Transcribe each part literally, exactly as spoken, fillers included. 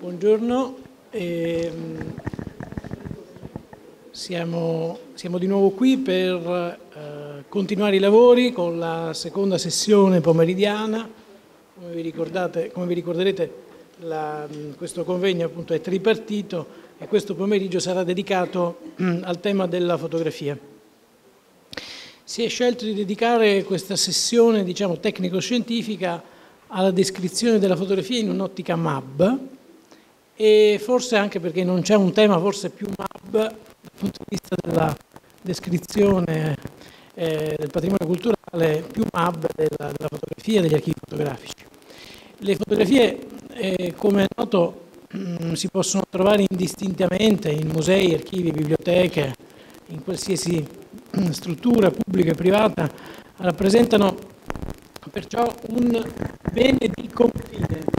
Buongiorno, ehm, siamo, siamo di nuovo qui per eh, continuare i lavori con la seconda sessione pomeridiana. Come vi ricordate, come vi ricorderete, la, questo convegno appunto è tripartito e questo pomeriggio sarà dedicato al tema della fotografia. Si è scelto di dedicare questa sessione, diciamo, tecnico-scientifica alla descrizione della fotografia in un'ottica M A B, e forse anche perché non c'è un tema forse più M A B dal punto di vista della descrizione eh, del patrimonio culturale, più M A B della, della fotografia e degli archivi fotografici. Le fotografie, eh, come è noto, mh, si possono trovare indistintamente in musei, archivi, biblioteche, in qualsiasi mh, struttura pubblica e privata, rappresentano perciò un bene di confine.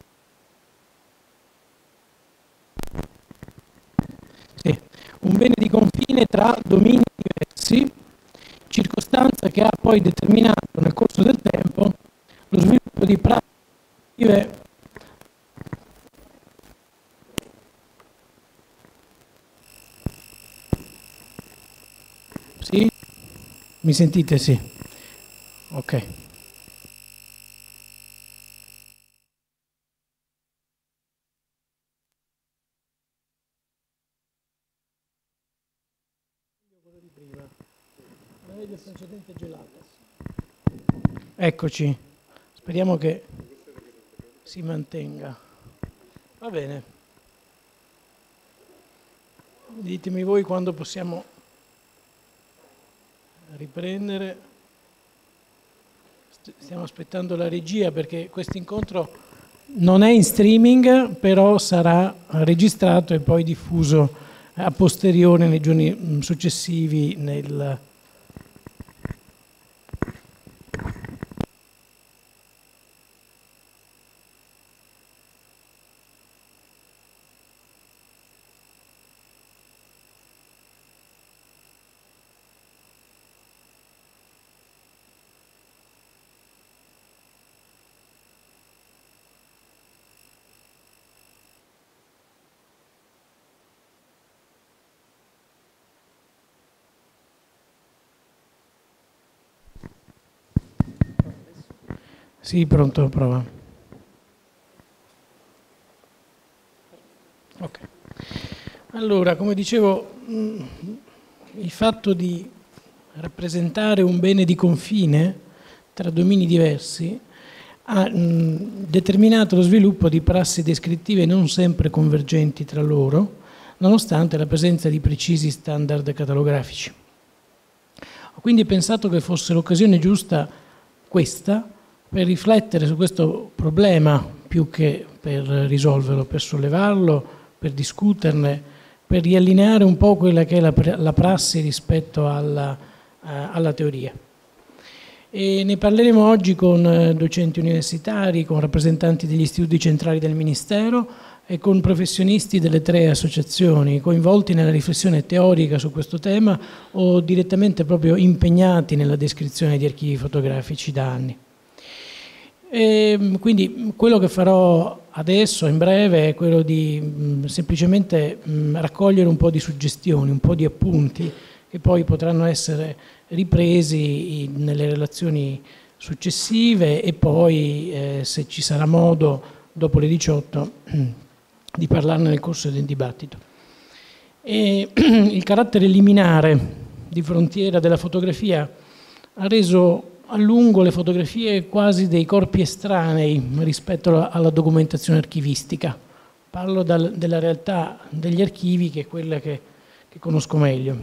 Sì, un bene di confine tra domini diversi, circostanza che ha poi determinato nel corso del tempo lo sviluppo di pratiche. Sì? Mi sentite? Sì. Ok. Eccoci, speriamo che si mantenga. Va bene. Ditemi voi quando possiamo riprendere. Stiamo aspettando la regia perché questo incontro non è in streaming, però sarà registrato e poi diffuso a posteriore nei giorni successivi nel Sì, pronto, prova. Ok. Allora, come dicevo, il fatto di rappresentare un bene di confine tra domini diversi ha mh, determinato lo sviluppo di prassi descrittive non sempre convergenti tra loro, nonostante la presenza di precisi standard catalografici. Ho quindi pensato che fosse l'occasione giusta questa per riflettere su questo problema, più che per risolverlo, per sollevarlo, per discuterne, per riallineare un po' quella che è la, la prassi rispetto alla, uh, alla teoria. E ne parleremo oggi con uh, docenti universitari, con rappresentanti degli istituti centrali del Ministero e con professionisti delle tre associazioni coinvolti nella riflessione teorica su questo tema o direttamente proprio impegnati nella descrizione di archivi fotografici da anni. E quindi quello che farò adesso in breve è quello di mh, semplicemente mh, raccogliere un po' di suggestioni, un po' di appunti che poi potranno essere ripresi in, nelle relazioni successive e poi eh, se ci sarà modo dopo le diciotto di parlarne nel corso del dibattito. E, il carattere liminare di frontiera della fotografia ha reso a lungo le fotografie quasi dei corpi estranei rispetto alla documentazione archivistica. Parlo dal, della realtà degli archivi, che è quella che, che conosco meglio.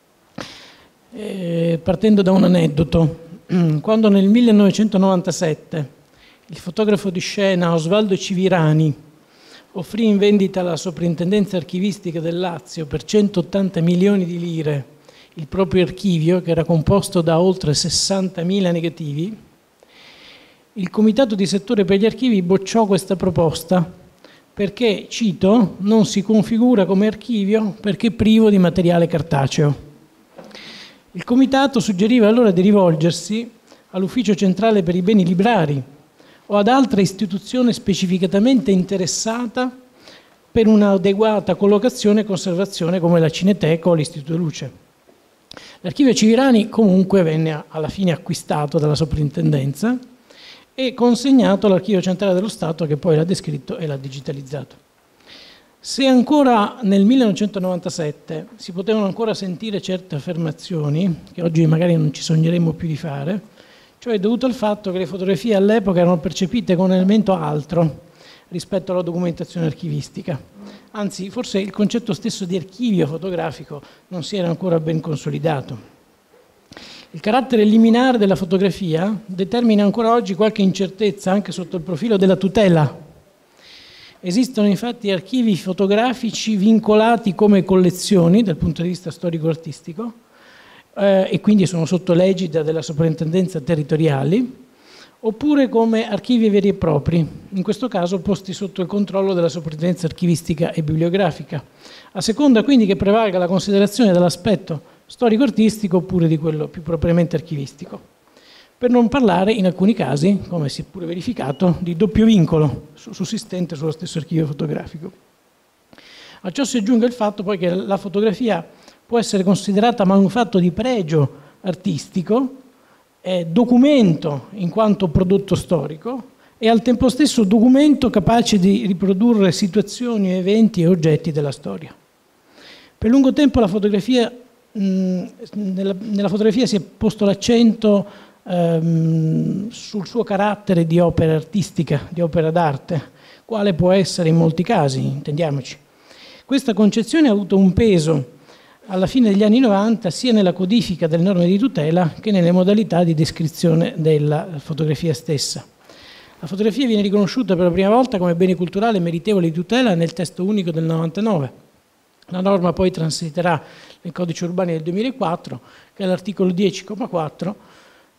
E, partendo da un aneddoto, quando nel millenovecentonovantasette il fotografo di scena Osvaldo Civirani offrì in vendita alla Soprintendenza Archivistica del Lazio per centottanta milioni di lire il proprio archivio, che era composto da oltre sessantamila negativi, il Comitato di Settore per gli Archivi bocciò questa proposta perché, cito, non si configura come archivio perché privo di materiale cartaceo. Il Comitato suggeriva allora di rivolgersi all'Ufficio Centrale per i Beni Librari o ad altra istituzione specificatamente interessata per un'adeguata collocazione e conservazione come la Cineteca o l'Istituto Luce. L'archivio Civirani comunque venne alla fine acquistato dalla soprintendenza e consegnato all'Archivio Centrale dello Stato, che poi l'ha descritto e l'ha digitalizzato. Se ancora nel millenovecentonovantasette si potevano ancora sentire certe affermazioni, che oggi magari non ci sogneremmo più di fare, cioè dovuto al fatto che le fotografie all'epoca erano percepite come un elemento altro rispetto alla documentazione archivistica. Anzi, forse il concetto stesso di archivio fotografico non si era ancora ben consolidato. Il carattere liminare della fotografia determina ancora oggi qualche incertezza anche sotto il profilo della tutela. Esistono infatti archivi fotografici vincolati come collezioni dal punto di vista storico-artistico eh, e quindi sono sotto l'egida della soprintendenza territoriali, oppure come archivi veri e propri, in questo caso posti sotto il controllo della soprintendenza archivistica e bibliografica, a seconda quindi che prevalga la considerazione dell'aspetto storico-artistico oppure di quello più propriamente archivistico. Per non parlare, in alcuni casi, come si è pure verificato, di doppio vincolo sussistente sullo stesso archivio fotografico. A ciò si aggiunge il fatto poi che la fotografia può essere considerata manufatto di pregio artistico, è documento in quanto prodotto storico e al tempo stesso documento capace di riprodurre situazioni, eventi e oggetti della storia. Per lungo tempo la fotografia, mh, nella, nella fotografia si è posto l'accento sul suo carattere di opera artistica, di opera d'arte, quale può essere in molti casi, intendiamoci. Questa concezione ha avuto un peso alla fine degli anni novanta sia nella codifica delle norme di tutela che nelle modalità di descrizione della fotografia stessa. La fotografia viene riconosciuta per la prima volta come bene culturale meritevole di tutela nel testo unico del novantanove. La norma poi transiterà nel codice urbano del duemilaquattro, che all'articolo dieci comma quattro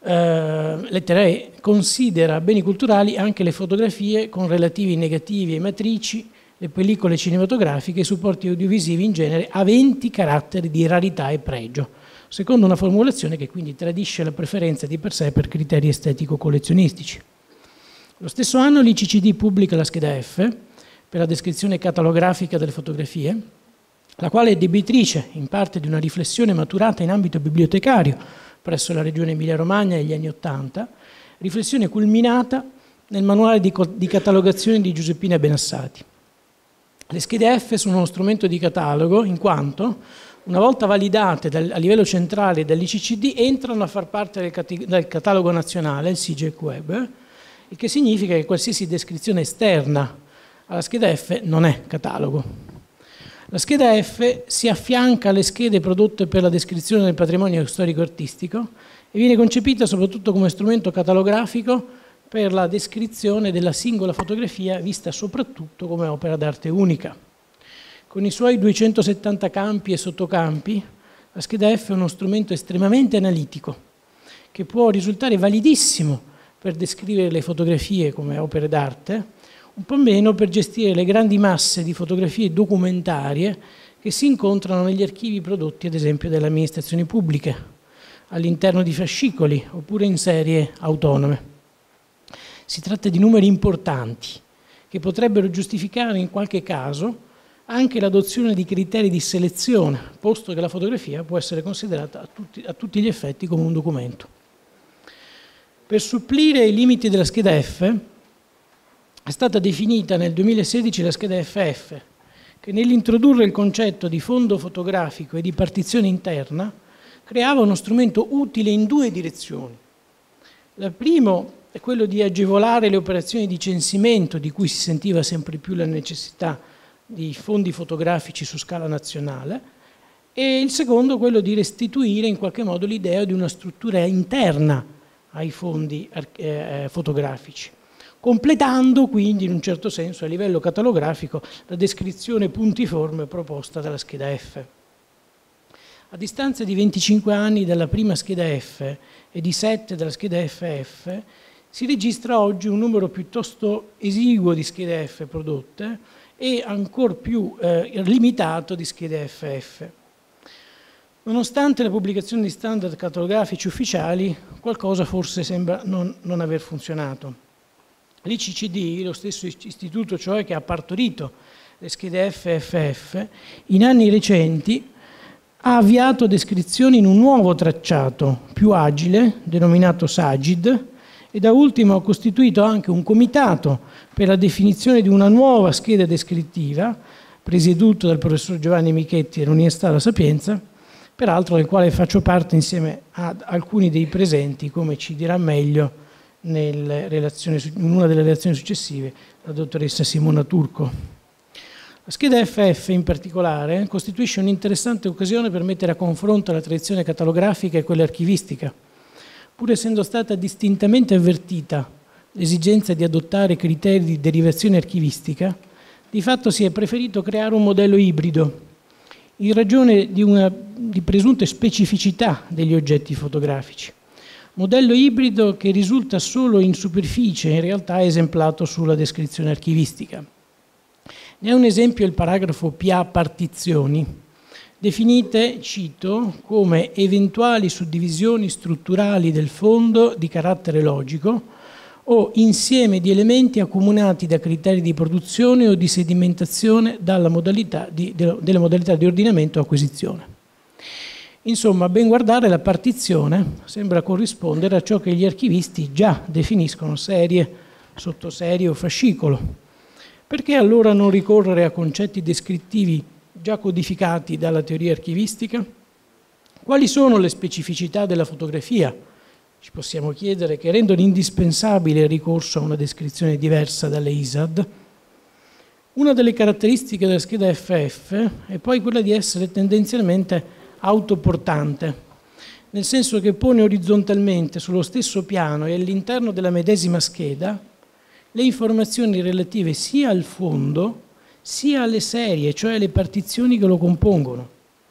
Uh, lettera E, considera beni culturali anche le fotografie con relativi negativi e matrici, le pellicole cinematografiche e i supporti audiovisivi in genere aventi carattere di rarità e pregio, secondo una formulazione che quindi tradisce la preferenza di per sé per criteri estetico-collezionistici. Lo stesso anno l'I C C D pubblica la scheda F per la descrizione catalografica delle fotografie, la quale è debitrice in parte di una riflessione maturata in ambito bibliotecario presso la regione Emilia-Romagna negli anni Ottanta, riflessione culminata nel manuale di, di catalogazione di Giuseppina Benassati. Le schede F sono uno strumento di catalogo in quanto, una volta validate dal, a livello centrale dall'I C C D, entrano a far parte del, del catalogo nazionale, il S I G E C Web, il che significa che qualsiasi descrizione esterna alla scheda F non è catalogo. La scheda F si affianca alle schede prodotte per la descrizione del patrimonio storico-artistico e viene concepita soprattutto come strumento catalografico per la descrizione della singola fotografia vista soprattutto come opera d'arte unica. Con i suoi duecentosettanta campi e sottocampi, la scheda F è uno strumento estremamente analitico che può risultare validissimo per descrivere le fotografie come opere d'arte, un po' meno per gestire le grandi masse di fotografie documentarie che si incontrano negli archivi prodotti ad esempio dalle amministrazioni pubbliche, all'interno di fascicoli oppure in serie autonome. Si tratta di numeri importanti che potrebbero giustificare in qualche caso anche l'adozione di criteri di selezione, posto che la fotografia può essere considerata a tutti, a tutti gli effetti come un documento. Per supplire ai limiti della scheda F, è stata definita nel duemilasedici la scheda F F, che nell'introdurre il concetto di fondo fotografico e di partizione interna creava uno strumento utile in due direzioni. Il primo è quello di agevolare le operazioni di censimento di cui si sentiva sempre più la necessità di fondi fotografici su scala nazionale, e il secondo quello di restituire in qualche modo l'idea di una struttura interna ai fondi eh, fotografici, completando quindi in un certo senso a livello catalografico la descrizione puntiforme proposta dalla scheda F. A distanza di venticinque anni dalla prima scheda F e di sette dalla scheda F F, si registra oggi un numero piuttosto esiguo di schede F prodotte e ancor più eh, limitato di schede F F. Nonostante la pubblicazione di standard catalografici ufficiali, qualcosa forse sembra non, non aver funzionato. L'I C C D, lo stesso istituto cioè che ha partorito le schede F e F F, in anni recenti ha avviato descrizioni in un nuovo tracciato più agile, denominato SAGID, e da ultimo ha costituito anche un comitato per la definizione di una nuova scheda descrittiva, presieduto dal professor Giovanni Michetti dell'Università La Sapienza, peraltro del quale faccio parte insieme ad alcuni dei presenti, come ci dirà meglio nelle relazioni, in una delle relazioni successive la dottoressa Simona Turco. La scheda F F in particolare costituisce un'interessante occasione per mettere a confronto la tradizione catalografica e quella archivistica. Pur essendo stata distintamente avvertita l'esigenza di adottare criteri di derivazione archivistica, di fatto si è preferito creare un modello ibrido, in ragione di una di presunte specificità degli oggetti fotografici. Modello ibrido che risulta solo in superficie, in realtà esemplato sulla descrizione archivistica. Ne è un esempio il paragrafo P A partizioni, definite, cito, come eventuali suddivisioni strutturali del fondo di carattere logico o insieme di elementi accomunati da criteri di produzione o di sedimentazione dalla modalità di, delle modalità di ordinamento o acquisizione. Insomma, a ben guardare la partizione sembra corrispondere a ciò che gli archivisti già definiscono serie, sottoserie o fascicolo. Perché allora non ricorrere a concetti descrittivi già codificati dalla teoria archivistica? Quali sono le specificità della fotografia? Ci possiamo chiedere, che rendono indispensabile il ricorso a una descrizione diversa dalle I S A D. Una delle caratteristiche della scheda F F è poi quella di essere tendenzialmente autoportante, nel senso che pone orizzontalmente sullo stesso piano e all'interno della medesima scheda le informazioni relative sia al fondo sia alle serie, cioè alle partizioni che lo compongono.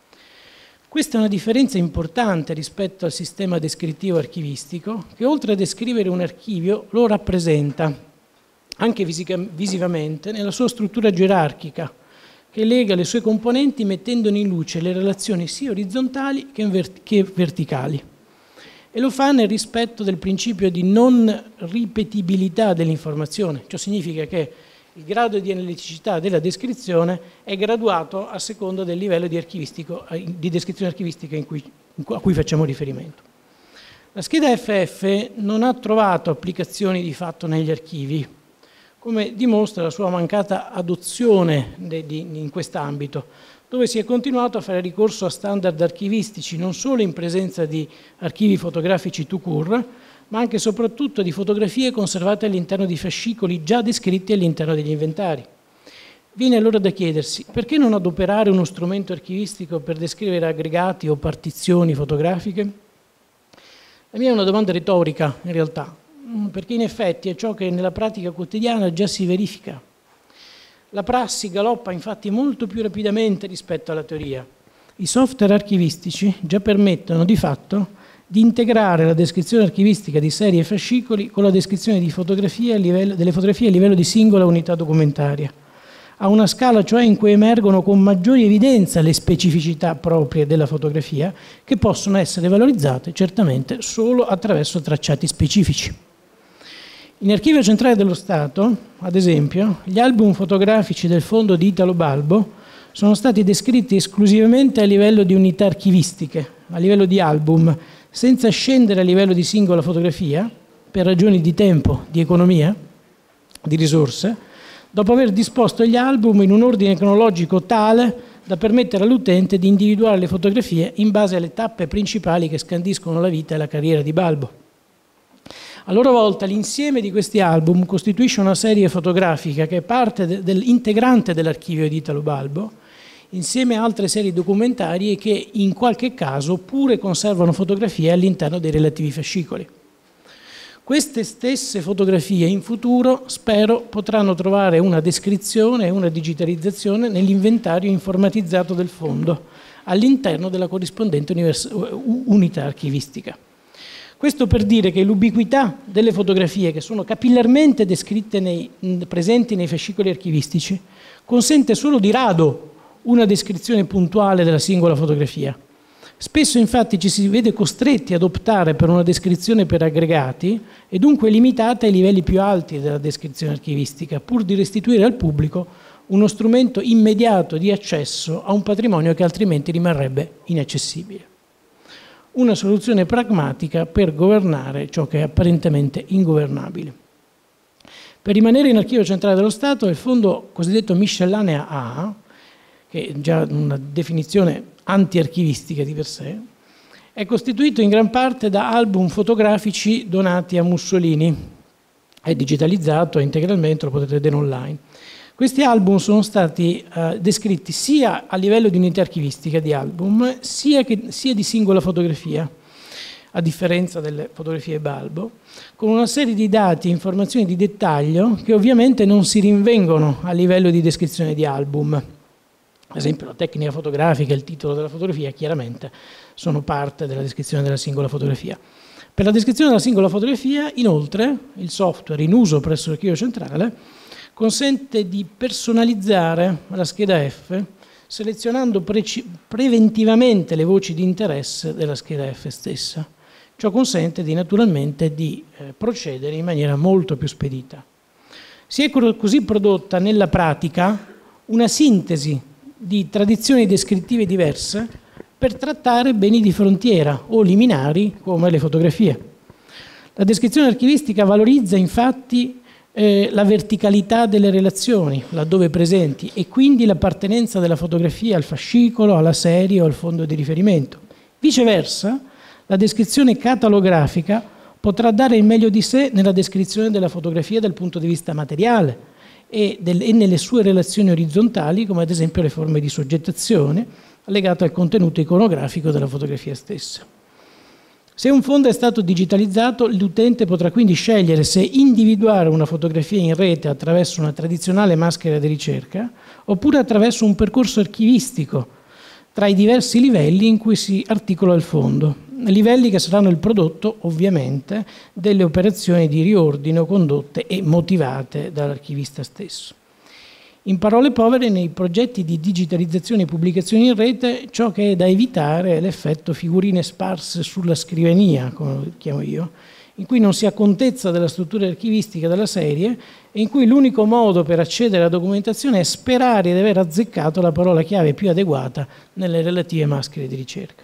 Questa è una differenza importante rispetto al sistema descrittivo archivistico, che oltre a descrivere un archivio lo rappresenta, anche visivamente, nella sua struttura gerarchica, che lega le sue componenti mettendone in luce le relazioni sia orizzontali che verticali. E lo fa nel rispetto del principio di non ripetibilità dell'informazione. Ciò significa che il grado di analiticità della descrizione è graduato a seconda del livello di, archivistico, di descrizione archivistica in cui, in cui, a cui facciamo riferimento. La scheda F F non ha trovato applicazioni di fatto negli archivi, come dimostra la sua mancata adozione de, di, in quest'ambito, dove si è continuato a fare ricorso a standard archivistici non solo in presenza di archivi fotografici tout court, ma anche e soprattutto di fotografie conservate all'interno di fascicoli già descritti all'interno degli inventari. Viene allora da chiedersi, perché non adoperare uno strumento archivistico per descrivere aggregati o partizioni fotografiche? La mia è una domanda retorica, in realtà, perché in effetti è ciò che nella pratica quotidiana già si verifica. La prassi galoppa infatti molto più rapidamente rispetto alla teoria. I software archivistici già permettono di fatto di integrare la descrizione archivistica di serie e fascicoli con la descrizione di fotografie a livello, delle fotografie a livello di singola unità documentaria, a una scala cioè in cui emergono con maggiore evidenza le specificità proprie della fotografia, che possono essere valorizzate certamente solo attraverso tracciati specifici. In Archivio Centrale dello Stato, ad esempio, gli album fotografici del fondo di Italo Balbo sono stati descritti esclusivamente a livello di unità archivistiche, a livello di album, senza scendere a livello di singola fotografia, per ragioni di tempo, di economia, di risorse, dopo aver disposto gli album in un ordine cronologico tale da permettere all'utente di individuare le fotografie in base alle tappe principali che scandiscono la vita e la carriera di Balbo. A loro volta l'insieme di questi album costituisce una serie fotografica che è parte de- del, integrante dell'archivio di Italo Balbo, insieme a altre serie documentarie che in qualche caso pure conservano fotografie all'interno dei relativi fascicoli. Queste stesse fotografie in futuro, spero, potranno trovare una descrizione e una digitalizzazione nell'inventario informatizzato del fondo, all'interno della corrispondente univers- unità archivistica. Questo per dire che l'ubiquità delle fotografie che sono capillarmente descritte nei, presenti nei fascicoli archivistici consente solo di rado una descrizione puntuale della singola fotografia. Spesso infatti ci si vede costretti ad optare per una descrizione per aggregati e dunque limitata ai livelli più alti della descrizione archivistica, pur di restituire al pubblico uno strumento immediato di accesso a un patrimonio che altrimenti rimarrebbe inaccessibile. Una soluzione pragmatica per governare ciò che è apparentemente ingovernabile. Per rimanere in Archivio Centrale dello Stato, il fondo cosiddetto Miscellanea A, che è già una definizione anti-archivistica di per sé, è costituito in gran parte da album fotografici donati a Mussolini. È digitalizzato integralmente, lo potete vedere online. Questi album sono stati eh, descritti sia a livello di unità archivistica di album, sia, che, sia di singola fotografia, a differenza delle fotografie Balbo, con una serie di dati e informazioni di dettaglio che ovviamente non si rinvengono a livello di descrizione di album. Ad esempio la tecnica fotografica e il titolo della fotografia chiaramente sono parte della descrizione della singola fotografia. Per la descrizione della singola fotografia, inoltre, il software in uso presso l'Archivio Centrale consente di personalizzare la scheda F selezionando preventivamente le voci di interesse della scheda F stessa. Ciò consente di, naturalmente di eh, procedere in maniera molto più spedita. Si è così prodotta nella pratica una sintesi di tradizioni descrittive diverse per trattare beni di frontiera o liminari come le fotografie. La descrizione archivistica valorizza infatti eh, la verticalità delle relazioni, laddove presenti, e quindi l'appartenenza della fotografia al fascicolo, alla serie o al fondo di riferimento. Viceversa, la descrizione catalografica potrà dare il meglio di sé nella descrizione della fotografia dal punto di vista materiale e, del, e nelle sue relazioni orizzontali, come ad esempio le forme di soggettazione legate al contenuto iconografico della fotografia stessa. Se un fondo è stato digitalizzato, l'utente potrà quindi scegliere se individuare una fotografia in rete attraverso una tradizionale maschera di ricerca oppure attraverso un percorso archivistico tra i diversi livelli in cui si articola il fondo, livelli che saranno il prodotto, ovviamente, delle operazioni di riordino condotte e motivate dall'archivista stesso. In parole povere, nei progetti di digitalizzazione e pubblicazioni in rete, ciò che è da evitare è l'effetto figurine sparse sulla scrivania, come lo chiamo io, in cui non si ha contezza della struttura archivistica della serie e in cui l'unico modo per accedere alla documentazione è sperare di aver azzeccato la parola chiave più adeguata nelle relative maschere di ricerca.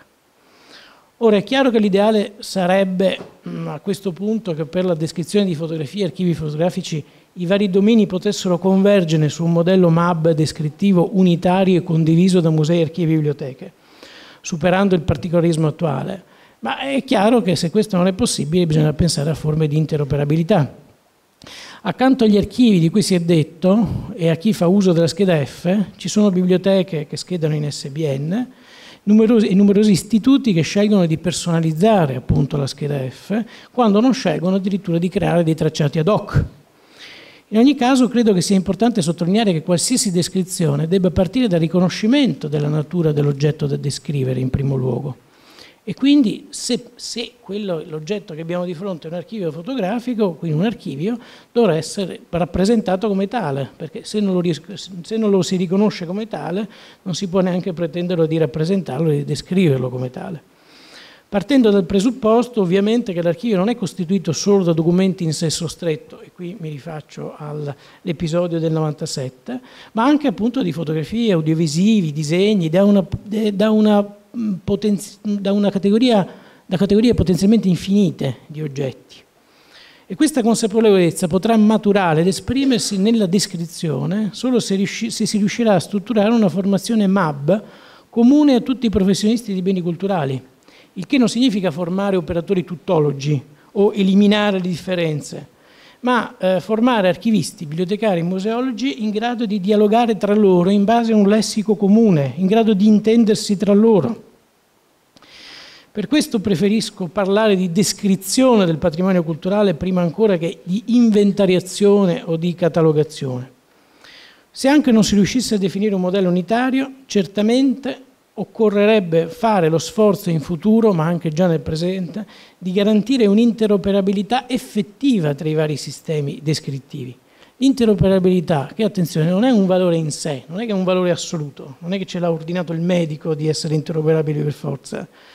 Ora, è chiaro che l'ideale sarebbe a questo punto che per la descrizione di fotografie e archivi fotografici i vari domini potessero convergere su un modello M A B descrittivo unitario e condiviso da musei, archivi e biblioteche, superando il particolarismo attuale. Ma è chiaro che se questo non è possibile bisogna pensare a forme di interoperabilità. Accanto agli archivi di cui si è detto e a chi fa uso della scheda F, ci sono biblioteche che schedano in S B N, numerosi, e numerosi istituti che scelgono di personalizzare appunto la scheda F, quando non scelgono addirittura di creare dei tracciati ad hoc. In ogni caso credo che sia importante sottolineare che qualsiasi descrizione debba partire dal riconoscimento della natura dell'oggetto da descrivere in primo luogo. E quindi se, se quello, l'oggetto che abbiamo di fronte è un archivio fotografico, quindi un archivio, dovrà essere rappresentato come tale, perché se non, lo, se non lo si riconosce come tale non si può neanche pretendere di rappresentarlo e di descriverlo come tale. Partendo dal presupposto ovviamente che l'archivio non è costituito solo da documenti in senso stretto, e qui mi rifaccio all'episodio del novantasette, ma anche appunto di fotografie, audiovisivi, disegni, da una, da una, potenzi, da una categoria, da categorie potenzialmente infinite di oggetti. E questa consapevolezza potrà maturare ed esprimersi nella descrizione solo se, riusci, se si riuscirà a strutturare una formazione M A B comune a tutti i professionisti di beni culturali, il che non significa formare operatori tuttologi o eliminare le differenze, ma eh, formare archivisti, bibliotecari, museologi in grado di dialogare tra loro in base a un lessico comune, in grado di intendersi tra loro. Per questo preferisco parlare di descrizione del patrimonio culturale prima ancora che di inventariazione o di catalogazione. Se anche non si riuscisse a definire un modello unitario, certamente occorrerebbe fare lo sforzo in futuro, ma anche già nel presente, di garantire un'interoperabilità effettiva tra i vari sistemi descrittivi. L'interoperabilità, che attenzione, non è un valore in sé, non è che è un valore assoluto, non è che ce l'ha ordinato il medico di essere interoperabili per forza.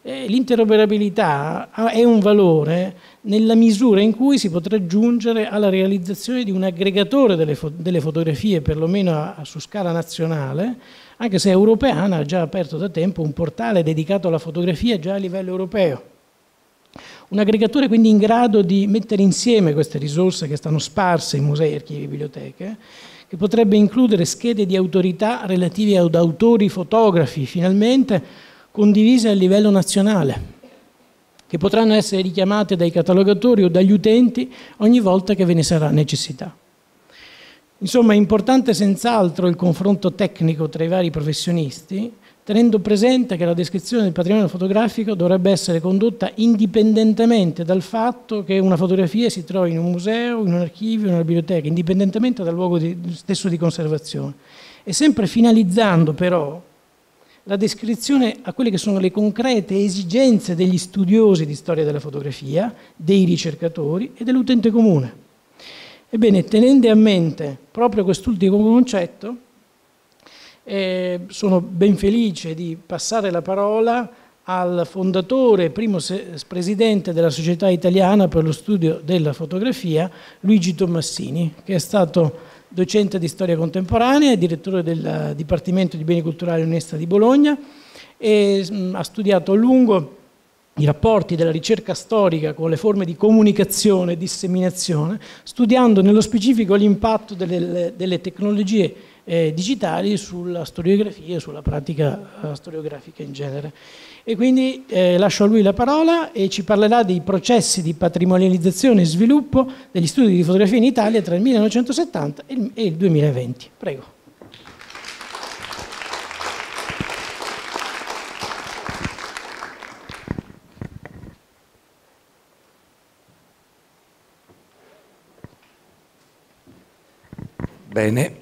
Eh, l'interoperabilità è un valore nella misura in cui si potrà giungere alla realizzazione di un aggregatore delle, fo delle fotografie, perlomeno a, a, su scala nazionale, anche se Europeana ha già aperto da tempo un portale dedicato alla fotografia già a livello europeo. Un aggregatore quindi in grado di mettere insieme queste risorse che stanno sparse in musei, archivi e biblioteche, che potrebbe includere schede di autorità relative ad autori fotografi, finalmente condivise a livello nazionale, che potranno essere richiamate dai catalogatori o dagli utenti ogni volta che ve ne sarà necessità. Insomma, è importante senz'altro il confronto tecnico tra i vari professionisti, tenendo presente che la descrizione del patrimonio fotografico dovrebbe essere condotta indipendentemente dal fatto che una fotografia si trovi in un museo, in un archivio, in una biblioteca, indipendentemente dal luogo di, stesso di conservazione, e sempre finalizzando però la descrizione a quelle che sono le concrete esigenze degli studiosi di storia della fotografia, dei ricercatori e dell'utente comune. Ebbene, tenendo a mente proprio quest'ultimo concetto, eh, sono ben felice di passare la parola al fondatore, primo presidente della Società Italiana per lo Studio della Fotografia, Luigi Tommassini, che è stato docente di storia contemporanea e direttore del Dipartimento di Beni Culturali all'Università di Bologna, e mh, ha studiato a lungo i rapporti della ricerca storica con le forme di comunicazione e disseminazione, studiando nello specifico l'impatto delle, delle tecnologie eh, digitali sulla storiografia e sulla pratica uh, storiografica in genere. E quindi eh, lascio a lui la parola e ci parlerà dei processi di patrimonializzazione e sviluppo degli studi di fotografia in Italia tra il millenovecentosettanta e il, e il duemilaventi. Prego. Bene,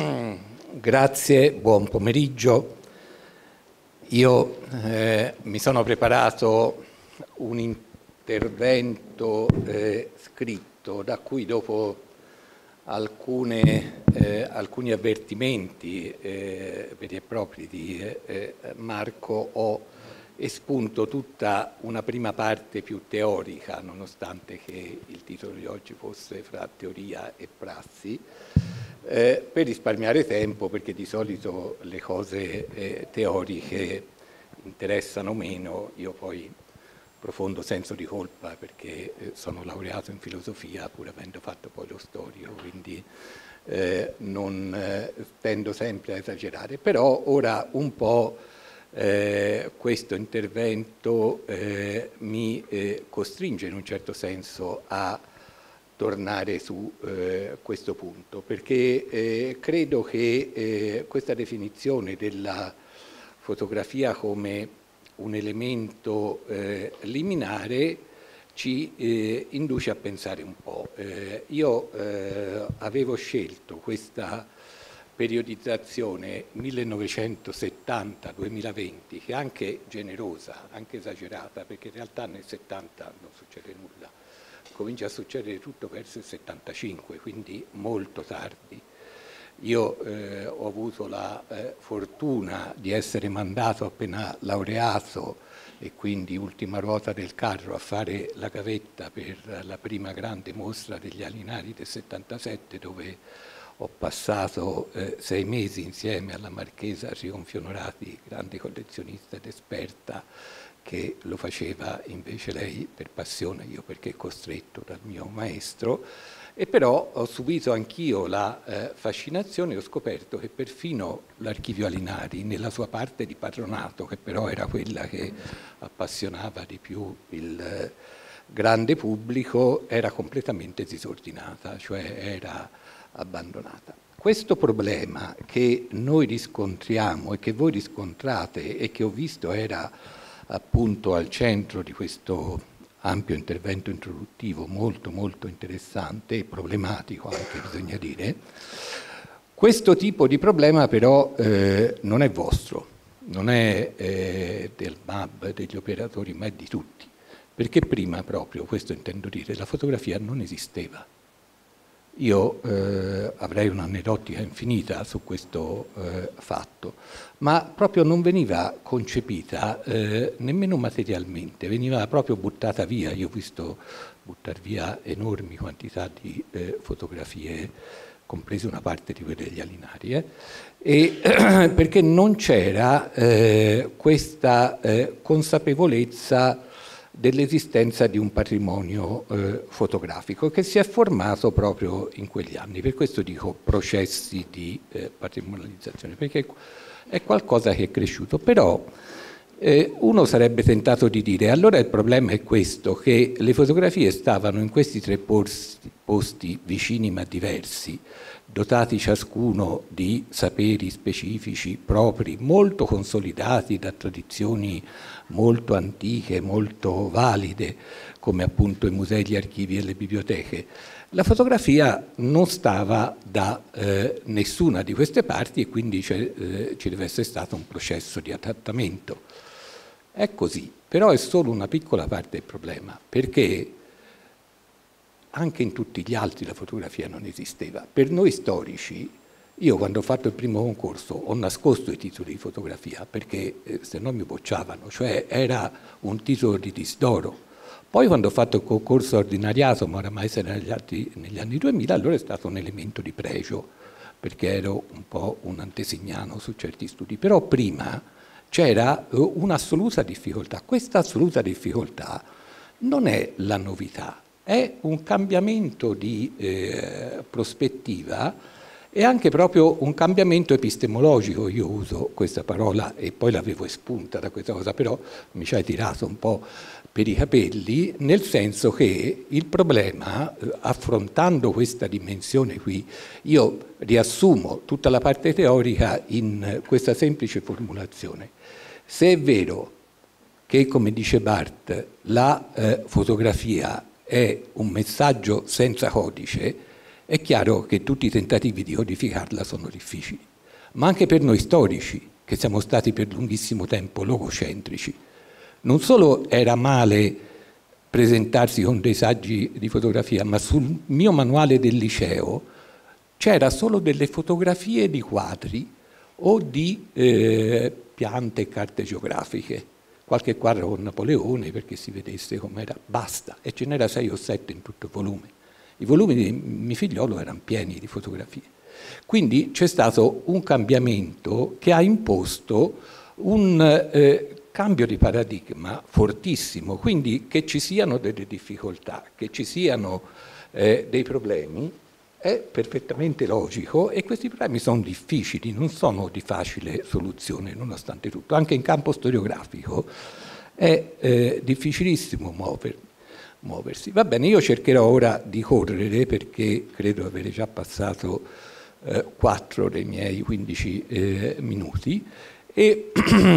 grazie, buon pomeriggio. Io eh, mi sono preparato un intervento eh, scritto da cui dopo alcune, eh, alcuni avvertimenti eh, veri e propri di eh, Marco ho espunto tutta una prima parte più teorica, nonostante che il titolo di oggi fosse fra teoria e prassi, eh, per risparmiare tempo, perché di solito le cose eh, teoriche interessano meno. Io poi profondo senso di colpa perché eh, sono laureato in filosofia pur avendo fatto poi lo storico, quindi eh, non eh, tendo sempre a esagerare, però ora un po' Eh, questo intervento eh, mi eh, costringe in un certo senso a tornare su eh, questo punto, perché eh, credo che eh, questa definizione della fotografia come un elemento eh, liminare ci eh, induce a pensare un po'. Eh, io eh, avevo scelto questa periodizzazione millenovecentosettanta duemilaventi, che è anche generosa, anche esagerata, perché in realtà nel settanta non succede nulla, comincia a succedere tutto verso il settantacinque, quindi molto tardi. Io eh, ho avuto la eh, fortuna di essere mandato appena laureato e quindi ultima ruota del carro a fare la gavetta per la prima grande mostra degli Alinari del settantasette, dove ho passato eh, sei mesi insieme alla marchesa Trionfio Onorati, grande collezionista ed esperta, che lo faceva invece lei per passione, io perché costretto dal mio maestro, e però ho subito anch'io la eh, fascinazione e ho scoperto che perfino l'Archivio Alinari, nella sua parte di patronato, che però era quella che appassionava di più il eh, grande pubblico, era completamente disordinata, cioè era abbandonata. Questo problema che noi riscontriamo e che voi riscontrate e che ho visto era appunto al centro di questo ampio intervento introduttivo molto molto interessante e problematico anche, bisogna dire, questo tipo di problema però eh, non è vostro, non è eh, del M A B, degli operatori, ma è di tutti, perché prima proprio, questo intendo dire, la fotografia non esisteva. Io eh, avrei un'aneddotica infinita su questo eh, fatto, ma proprio non veniva concepita eh, nemmeno materialmente, veniva proprio buttata via. Io ho visto buttare via enormi quantità di eh, fotografie, comprese una parte di quelle degli Alinari, eh, e, perché non c'era eh, questa eh, consapevolezza dell'esistenza di un patrimonio eh, fotografico che si è formato proprio in quegli anni. Per questo dico processi di eh, patrimonializzazione, perché è qualcosa che è cresciuto. Però eh, uno sarebbe tentato di dire, allora il problema è questo, che le fotografie stavano in questi tre posti, posti vicini ma diversi, dotati ciascuno di saperi specifici propri, molto consolidati da tradizioni molto antiche, molto valide, come appunto i musei, gli archivi e le biblioteche. La fotografia non stava da eh, nessuna di queste parti e quindi eh, ci deve essere stato un processo di adattamento. È così, però è solo una piccola parte del problema, perché anche in tutti gli altri la fotografia non esisteva. Per noi storici, io quando ho fatto il primo concorso ho nascosto i titoli di fotografia perché eh, se no mi bocciavano, cioè era un titolo di disdoro. Poi quando ho fatto il concorso ordinariato, ma oramai era negli, altri, negli anni duemila, allora è stato un elemento di pregio, perché ero un po' un antesignano su certi studi. Però prima c'era eh, un'assoluta difficoltà. Questa assoluta difficoltà non è la novità, è un cambiamento di eh, prospettiva e anche proprio un cambiamento epistemologico. Io uso questa parola e poi l'avevo espunta da questa cosa, però mi ci hai tirato un po' per i capelli, nel senso che il problema, eh, affrontando questa dimensione qui, io riassumo tutta la parte teorica in questa semplice formulazione. Se è vero che, come dice Barthes, la eh, fotografia è un messaggio senza codice, è chiaro che tutti i tentativi di codificarla sono difficili. Ma anche per noi storici, che siamo stati per lunghissimo tempo logocentrici, non solo era male presentarsi con dei saggi di fotografia, ma sul mio manuale del liceo c'era solo delle fotografie di quadri o di eh, piante e carte geografiche. Qualche quadro con Napoleone perché si vedesse com'era, basta, e ce n'era sei o sette in tutto il volume. I volumi di mio figliolo erano pieni di fotografie. Quindi c'è stato un cambiamento che ha imposto un eh, cambio di paradigma fortissimo, quindi che ci siano delle difficoltà, che ci siano eh, dei problemi, è perfettamente logico e questi problemi sono difficili, non sono di facile soluzione nonostante tutto. Anche in campo storiografico è eh, difficilissimo muover, muoversi. Va bene, io cercherò ora di correre perché credo avere già passato eh, quattro dei miei quindici eh, minuti e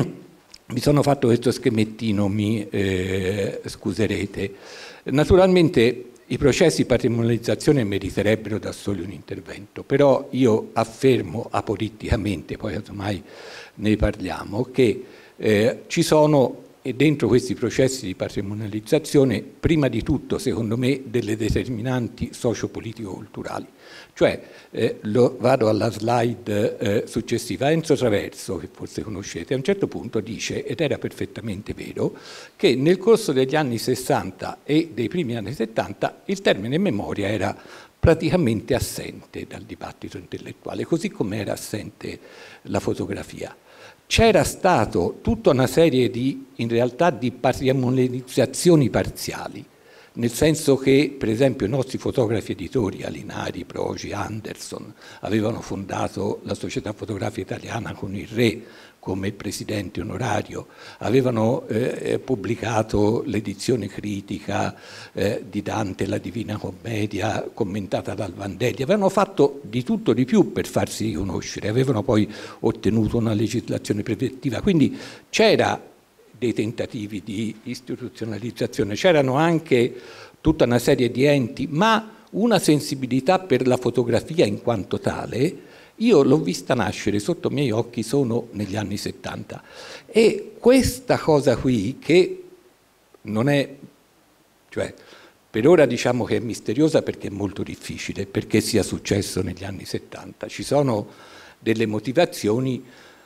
mi sono fatto questo schemettino, mi eh, scuserete. Naturalmente i processi di patrimonializzazione meriterebbero da soli un intervento, però io affermo apoliticamente, poi ormai ne parliamo, che eh, ci sono dentro questi processi di patrimonializzazione, prima di tutto, secondo me, delle determinanti socio-politico-culturali. Cioè, eh, lo, vado alla slide eh, successiva, Enzo Traverso, che forse conoscete, a un certo punto dice, ed era perfettamente vero, che nel corso degli anni sessanta e dei primi anni settanta il termine memoria era praticamente assente dal dibattito intellettuale, così come era assente la fotografia. C'era stato tutta una serie di, in realtà, di patrimonializzazioni parziali, nel senso che, per esempio, i nostri fotografi editori, Alinari, Proci, Anderson, avevano fondato la Società Fotografica Italiana con il re come presidente onorario, avevano eh, pubblicato l'edizione critica eh, di Dante, la Divina Commedia, commentata dal Vandelli, avevano fatto di tutto di più per farsi riconoscere, avevano poi ottenuto una legislazione preventiva, quindi c'era dei tentativi di istituzionalizzazione, c'erano anche tutta una serie di enti, ma una sensibilità per la fotografia in quanto tale, io l'ho vista nascere sotto i miei occhi solo negli anni settanta. E questa cosa qui, che non è, cioè, Per ora diciamo che è misteriosa perché è molto difficile, perché sia successo negli anni settanta. Ci sono delle motivazioni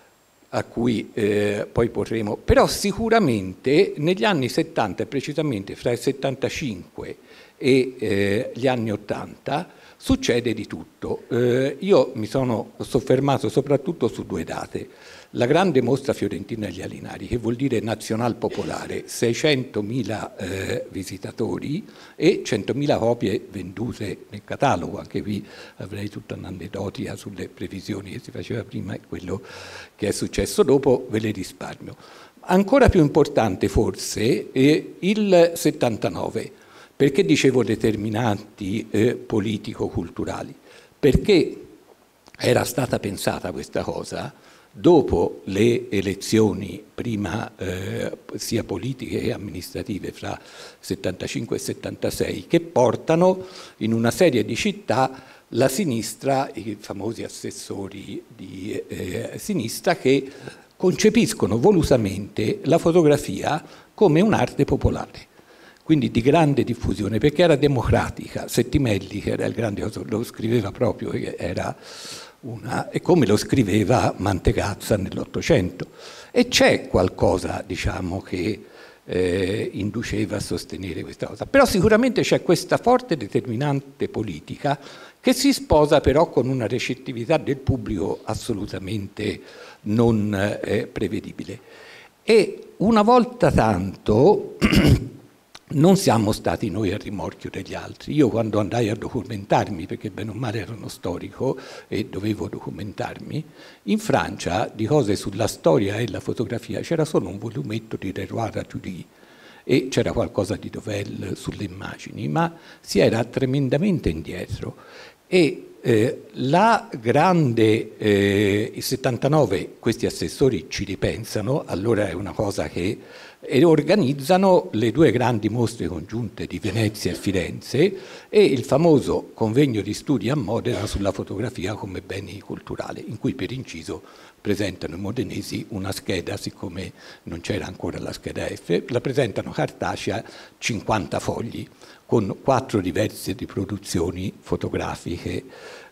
a cui eh, poi potremo... Però sicuramente negli anni settanta, e precisamente fra il settantacinque e eh, gli anni ottanta, succede di tutto. Eh, io mi sono soffermato soprattutto su due date. La grande mostra fiorentina agli Alinari, che vuol dire nazional popolare, seicentomila eh, visitatori e centomila copie vendute nel catalogo. Anche qui avrei tutta un'aneddotica sulle previsioni che si faceva prima e quello che è successo dopo, ve le risparmio. Ancora più importante forse è il settantanove. Perché dicevo determinanti eh, politico-culturali? Perché era stata pensata questa cosa dopo le elezioni, prima eh, sia politiche che amministrative, fra settantacinque e settantasei, che portano in una serie di città la sinistra, i famosi assessori di eh, sinistra, che concepiscono volutamente la fotografia come un'arte popolare, quindi di grande diffusione, perché era democratica. Settimelli, che era il grande, lo scriveva proprio, era una, e come lo scriveva Mantegazza nell'Ottocento. E c'è qualcosa, diciamo, che eh, induceva a sostenere questa cosa. Però sicuramente c'è questa forte determinante politica che si sposa però con una recettività del pubblico assolutamente non eh, prevedibile. E una volta tanto non siamo stati noi a rimorchio degli altri. Io quando andai a documentarmi, perché bene o male ero uno storico e dovevo documentarmi, in Francia di cose sulla storia e la fotografia c'era solo un volumetto di Leroy Raturi e c'era qualcosa di Dovel sulle immagini, ma si era tremendamente indietro. E eh, la grande, eh, il settantanove, questi assessori ci ripensano, allora è una cosa che e organizzano le due grandi mostre congiunte di Venezia e Firenze e il famoso convegno di studi a Modena sulla fotografia come beni culturali, in cui per inciso presentano i modenesi una scheda, siccome non c'era ancora la scheda F, la presentano cartacea, cinquanta fogli, con quattro diverse riproduzioni fotografiche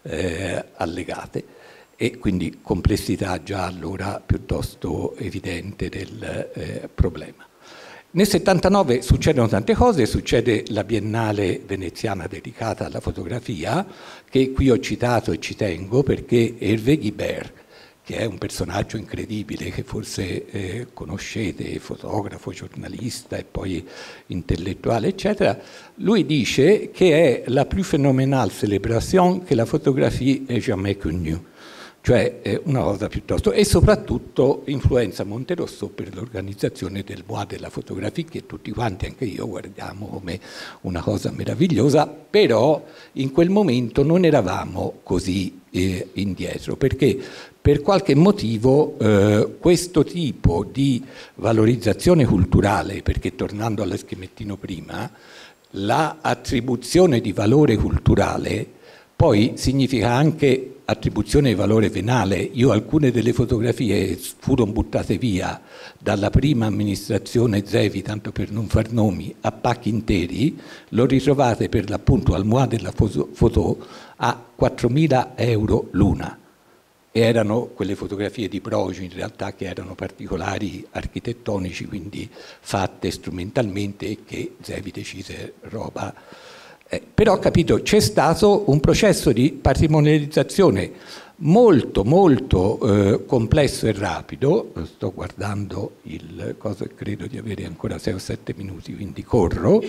eh, allegate. E quindi complessità già allora piuttosto evidente del eh, problema. Nel settantanove succedono tante cose, succede la Biennale veneziana dedicata alla fotografia, che qui ho citato e ci tengo perché Hervé Guibert, che è un personaggio incredibile che forse eh, conoscete, fotografo, giornalista e poi intellettuale, eccetera, lui dice che è la plus phénoménale célébration que la photographie ait jamais connue. Cioè è una cosa piuttosto, e soprattutto influenza Monterosso per l'organizzazione del Mois della fotografia, che tutti quanti, anche io, guardiamo come una cosa meravigliosa, però in quel momento non eravamo così eh, indietro, perché per qualche motivo eh, questo tipo di valorizzazione culturale, perché tornando allo schemettino prima, l'attribuzione di valore culturale poi significa anche attribuzione di valore venale. Io alcune delle fotografie furono buttate via dalla prima amministrazione Zevi, tanto per non far nomi, a pacchi interi, l'ho ritrovate per l'appunto al Mois della Foto a quattromila euro l'una. E erano quelle fotografie di Brogi in realtà che erano particolari architettonici, quindi fatte strumentalmente e che Zevi decise roba. Eh, però capito, c'è stato un processo di patrimonializzazione molto molto eh, complesso e rapido. Sto guardando il coso e credo di avere ancora sei o sette minuti, quindi corro.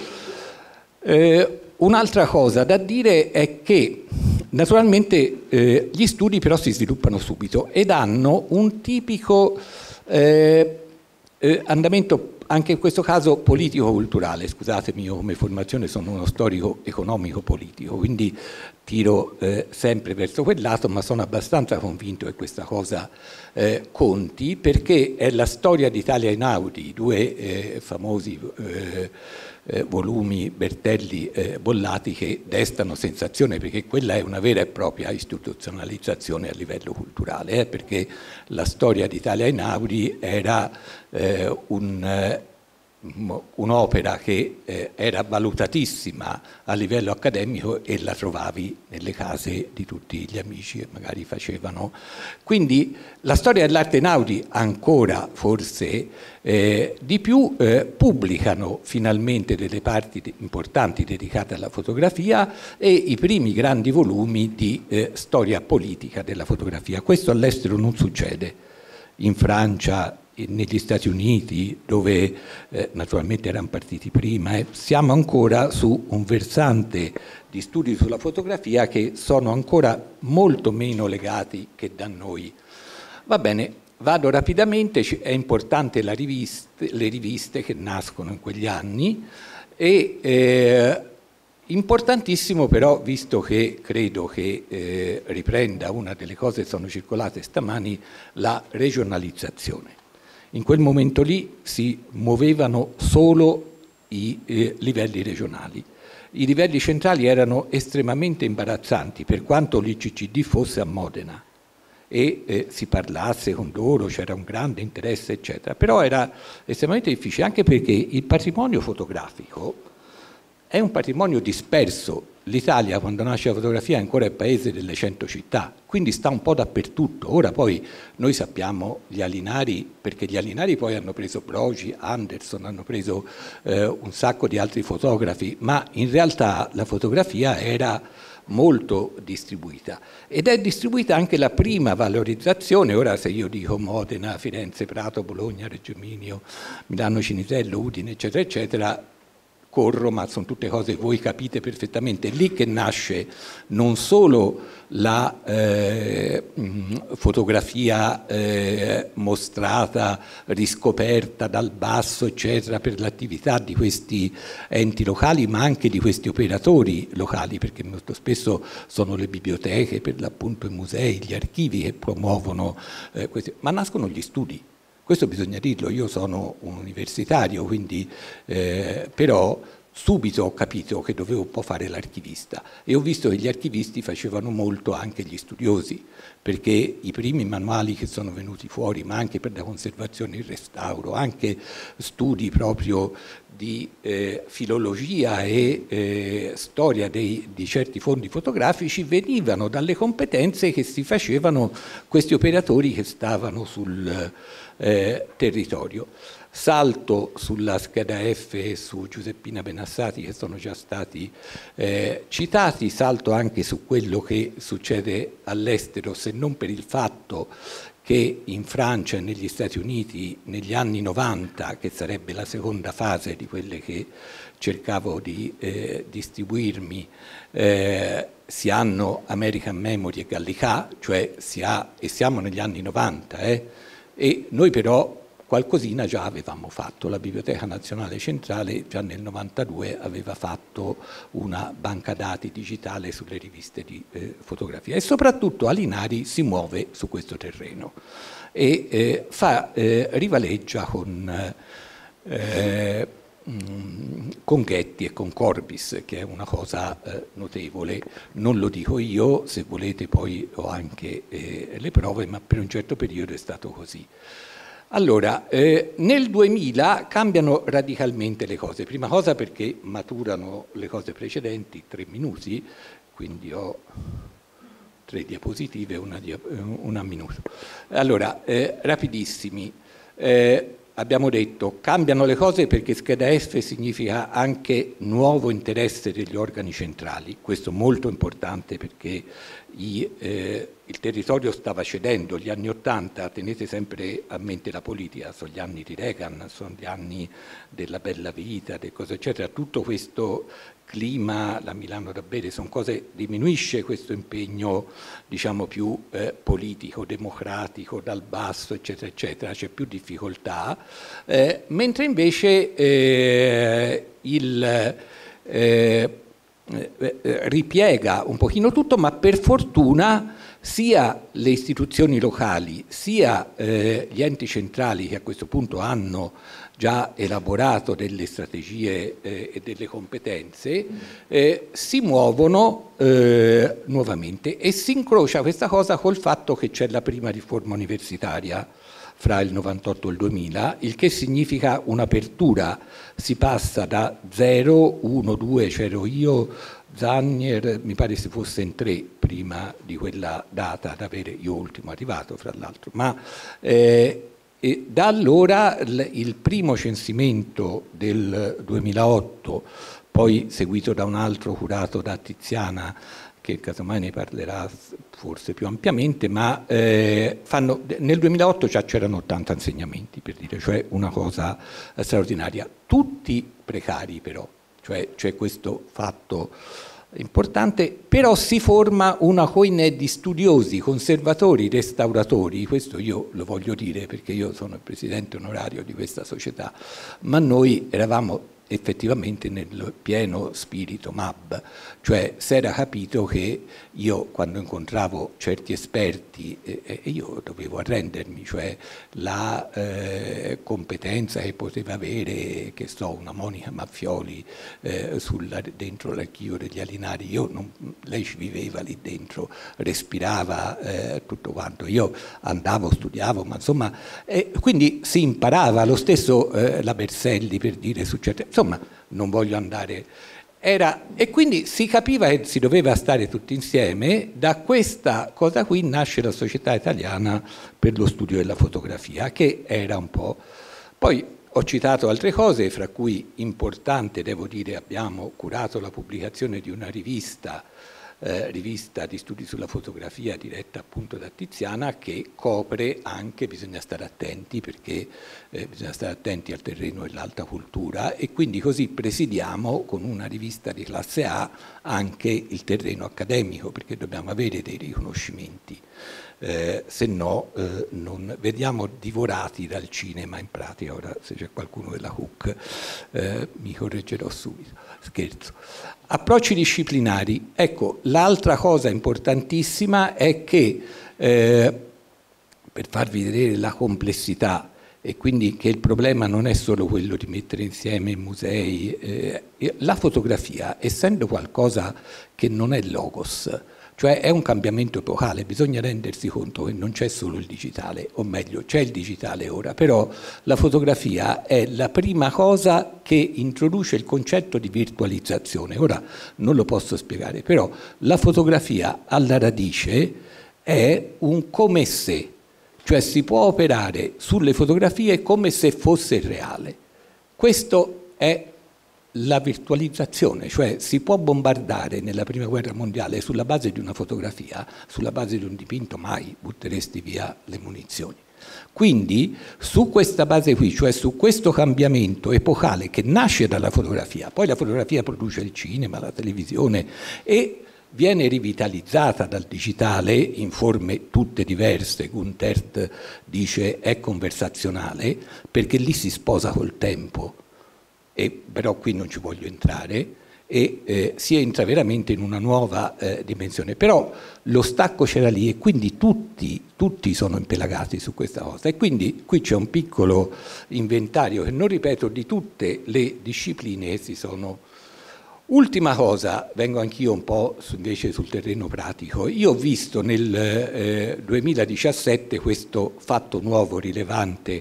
Eh, un'altra cosa da dire è che naturalmente eh, gli studi però si sviluppano subito ed hanno un tipico eh, eh, andamento, anche in questo caso politico-culturale. Scusatemi, io come formazione sono uno storico economico-politico, quindi tiro eh, sempre verso quel lato, ma sono abbastanza convinto che questa cosa eh, conti, perché è la storia d'Italia Einaudi, due eh, famosi eh, eh, volumi Bertelli eh, bollati che destano sensazione, perché quella è una vera e propria istituzionalizzazione a livello culturale, eh, perché la storia d'Italia Einaudi era eh, un, un'opera che eh, era valutatissima a livello accademico e la trovavi nelle case di tutti gli amici che magari facevano. Quindi la storia dell'arte Einaudi ancora forse eh, di più eh, pubblicano finalmente delle parti importanti dedicate alla fotografia e i primi grandi volumi di eh, storia politica della fotografia. Questo all'estero non succede. In Francia, negli Stati Uniti, dove eh, naturalmente erano partiti prima, eh, siamo ancora su un versante di studi sulla fotografia che sono ancora molto meno legati che da noi. Va bene, vado rapidamente, è importante la riviste, le riviste che nascono in quegli anni e eh, importantissimo però, visto che credo che eh, riprenda una delle cose che sono circolate stamani, la regionalizzazione. In quel momento lì si muovevano solo i eh, livelli regionali. I livelli centrali erano estremamente imbarazzanti, per quanto l'I C C D fosse a Modena e eh, si parlasse con loro, c'era un grande interesse, eccetera. Però era estremamente difficile, anche perché il patrimonio fotografico è un patrimonio disperso. L'Italia, quando nasce la fotografia, è ancora il paese delle cento città, quindi sta un po' dappertutto. Ora poi noi sappiamo gli Alinari, perché gli Alinari poi hanno preso Brogi, Anderson, hanno preso eh, un sacco di altri fotografi, ma in realtà la fotografia era molto distribuita ed è distribuita anche la prima valorizzazione. Ora se io dico Modena, Firenze, Prato, Bologna, Reggio Emilia, Milano, Cinitello, Udine, eccetera, eccetera, corro, ma sono tutte cose che voi capite perfettamente. Lì che nasce non solo la eh, fotografia eh, mostrata, riscoperta dal basso, eccetera, per l'attività di questi enti locali, ma anche di questi operatori locali, perché molto spesso sono le biblioteche, per l'appunto i musei, gli archivi che promuovono eh, questi, ma nascono gli studi. Questo bisogna dirlo, io sono un universitario, quindi, eh, però subito ho capito che dovevo un po' fare l'archivista e ho visto che gli archivisti facevano molto anche gli studiosi, perché i primi manuali che sono venuti fuori, ma anche per la conservazione e il restauro, anche studi proprio di eh, filologia e eh, storia dei, di certi fondi fotografici, venivano dalle competenze che si facevano questi operatori che stavano sul eh, territorio. Salto sulla scheda F e su Giuseppina Benassati, che sono già stati eh, citati, salto anche su quello che succede all'estero, se non per il fatto che in Francia e negli Stati Uniti negli anni novanta, che sarebbe la seconda fase di quelle che cercavo di eh, distribuirmi, eh, si hanno American Memory e Gallicà, cioè si ha, e siamo negli anni novanta, eh, e noi però qualcosina già avevamo fatto. La Biblioteca Nazionale Centrale già nel novantadue aveva fatto una banca dati digitale sulle riviste di eh, fotografia e soprattutto Alinari si muove su questo terreno e eh, fa eh, rivaleggia con, eh, con Getty e con Corbis, che è una cosa eh, notevole. Non lo dico io, se volete poi ho anche eh, le prove, ma per un certo periodo è stato così. Allora, eh, nel duemila cambiano radicalmente le cose. Prima cosa perché maturano le cose precedenti, tre minuti, quindi ho tre diapositive, una, dia una minuto. Allora, eh, rapidissimi. Eh, abbiamo detto, cambiano le cose perché scheda F significa anche nuovo interesse degli organi centrali. Questo è molto importante perché i, eh, il territorio stava cedendo. Gli anni Ottanta, tenete sempre a mente la politica, sono gli anni di Reagan, sono gli anni della bella vita, del cosa eccetera. Tutto questo clima, la Milano da bere, sono cose, diminuisce questo impegno, diciamo, più eh, politico, democratico, dal basso, eccetera, eccetera, c'è più difficoltà, eh, mentre invece eh, il eh, ripiega un pochino tutto, ma per fortuna sia le istituzioni locali sia eh, gli enti centrali, che a questo punto hanno già elaborato delle strategie eh, e delle competenze, eh, si muovono eh, nuovamente e si incrocia questa cosa col fatto che c'è la prima riforma universitaria fra il novantotto e il duemila, il che significa un'apertura, si passa da zero, uno, due, c'ero io, Zannier, mi pare si fosse in tre prima di quella data ad avere, io ultimo arrivato fra l'altro, ma eh, e da allora il primo censimento del duemilaotto, poi seguito da un altro curato da Tiziana, che casomai ne parlerà forse più ampiamente, ma eh, fanno, nel duemilaotto già c'erano ottanta insegnamenti, per dire, cioè una cosa straordinaria. Tutti precari però, cioè c'è questo fatto importante, però si forma una coine di studiosi, conservatori, restauratori, questo io lo voglio dire perché io sono il presidente onorario di questa società, ma noi eravamo effettivamente nel pieno spirito M A B, cioè si era capito che io quando incontravo certi esperti e eh, io dovevo arrendermi, cioè la eh, competenza che poteva avere, che so, una Monica Maffioli eh, sulla, dentro l'archivio degli Alinari, io non, lei ci viveva lì dentro, respirava eh, tutto quanto, io andavo, studiavo, ma insomma, eh, quindi si imparava, lo stesso eh, la Berselli per dire su certe... Insomma, non voglio andare... Era, e quindi si capiva che si doveva stare tutti insieme. Da questa cosa qui nasce la Società Italiana per lo Studio della Fotografia, che era un po'... Poi ho citato altre cose, fra cui importante, devo dire, abbiamo curato la pubblicazione di una rivista, Eh, rivista di studi sulla fotografia diretta appunto da Tiziana, che copre anche, bisogna stare attenti perché eh, bisogna stare attenti al terreno dell'alta cultura, e quindi così presidiamo con una rivista di classe A anche il terreno accademico, perché dobbiamo avere dei riconoscimenti, eh, se no eh, non vediamo divorati dal cinema in pratica. Ora se c'è qualcuno della C U C eh, mi correggerò subito, scherzo. Approcci disciplinari. Ecco, l'altra cosa importantissima è che, eh, per farvi vedere la complessità, e quindi che il problema non è solo quello di mettere insieme musei, eh, la fotografia, essendo qualcosa che non è logos, cioè è un cambiamento epocale, bisogna rendersi conto che non c'è solo il digitale, o meglio, c'è il digitale ora, però la fotografia è la prima cosa che introduce il concetto di virtualizzazione. Ora non lo posso spiegare, però la fotografia alla radice è un come se, cioè si può operare sulle fotografie come se fosse reale. Questo è la virtualizzazione, cioè si può bombardare nella prima guerra mondiale sulla base di una fotografia, sulla base di un dipinto mai butteresti via le munizioni. Quindi su questa base qui, cioè su questo cambiamento epocale che nasce dalla fotografia, poi la fotografia produce il cinema, la televisione e viene rivitalizzata dal digitale in forme tutte diverse. Guntert dice è conversazionale perché lì si sposa col tempo. E però qui non ci voglio entrare, e eh, si entra veramente in una nuova eh, dimensione. Però lo stacco c'era lì e quindi tutti, tutti sono impelagati su questa cosa. E quindi qui c'è un piccolo inventario, che non ripeto, di tutte le discipline che si sono... Ultima cosa, vengo anch'io un po' su, invece sul terreno pratico. Io ho visto nel eh, duemiladiciassette questo fatto nuovo, rilevante,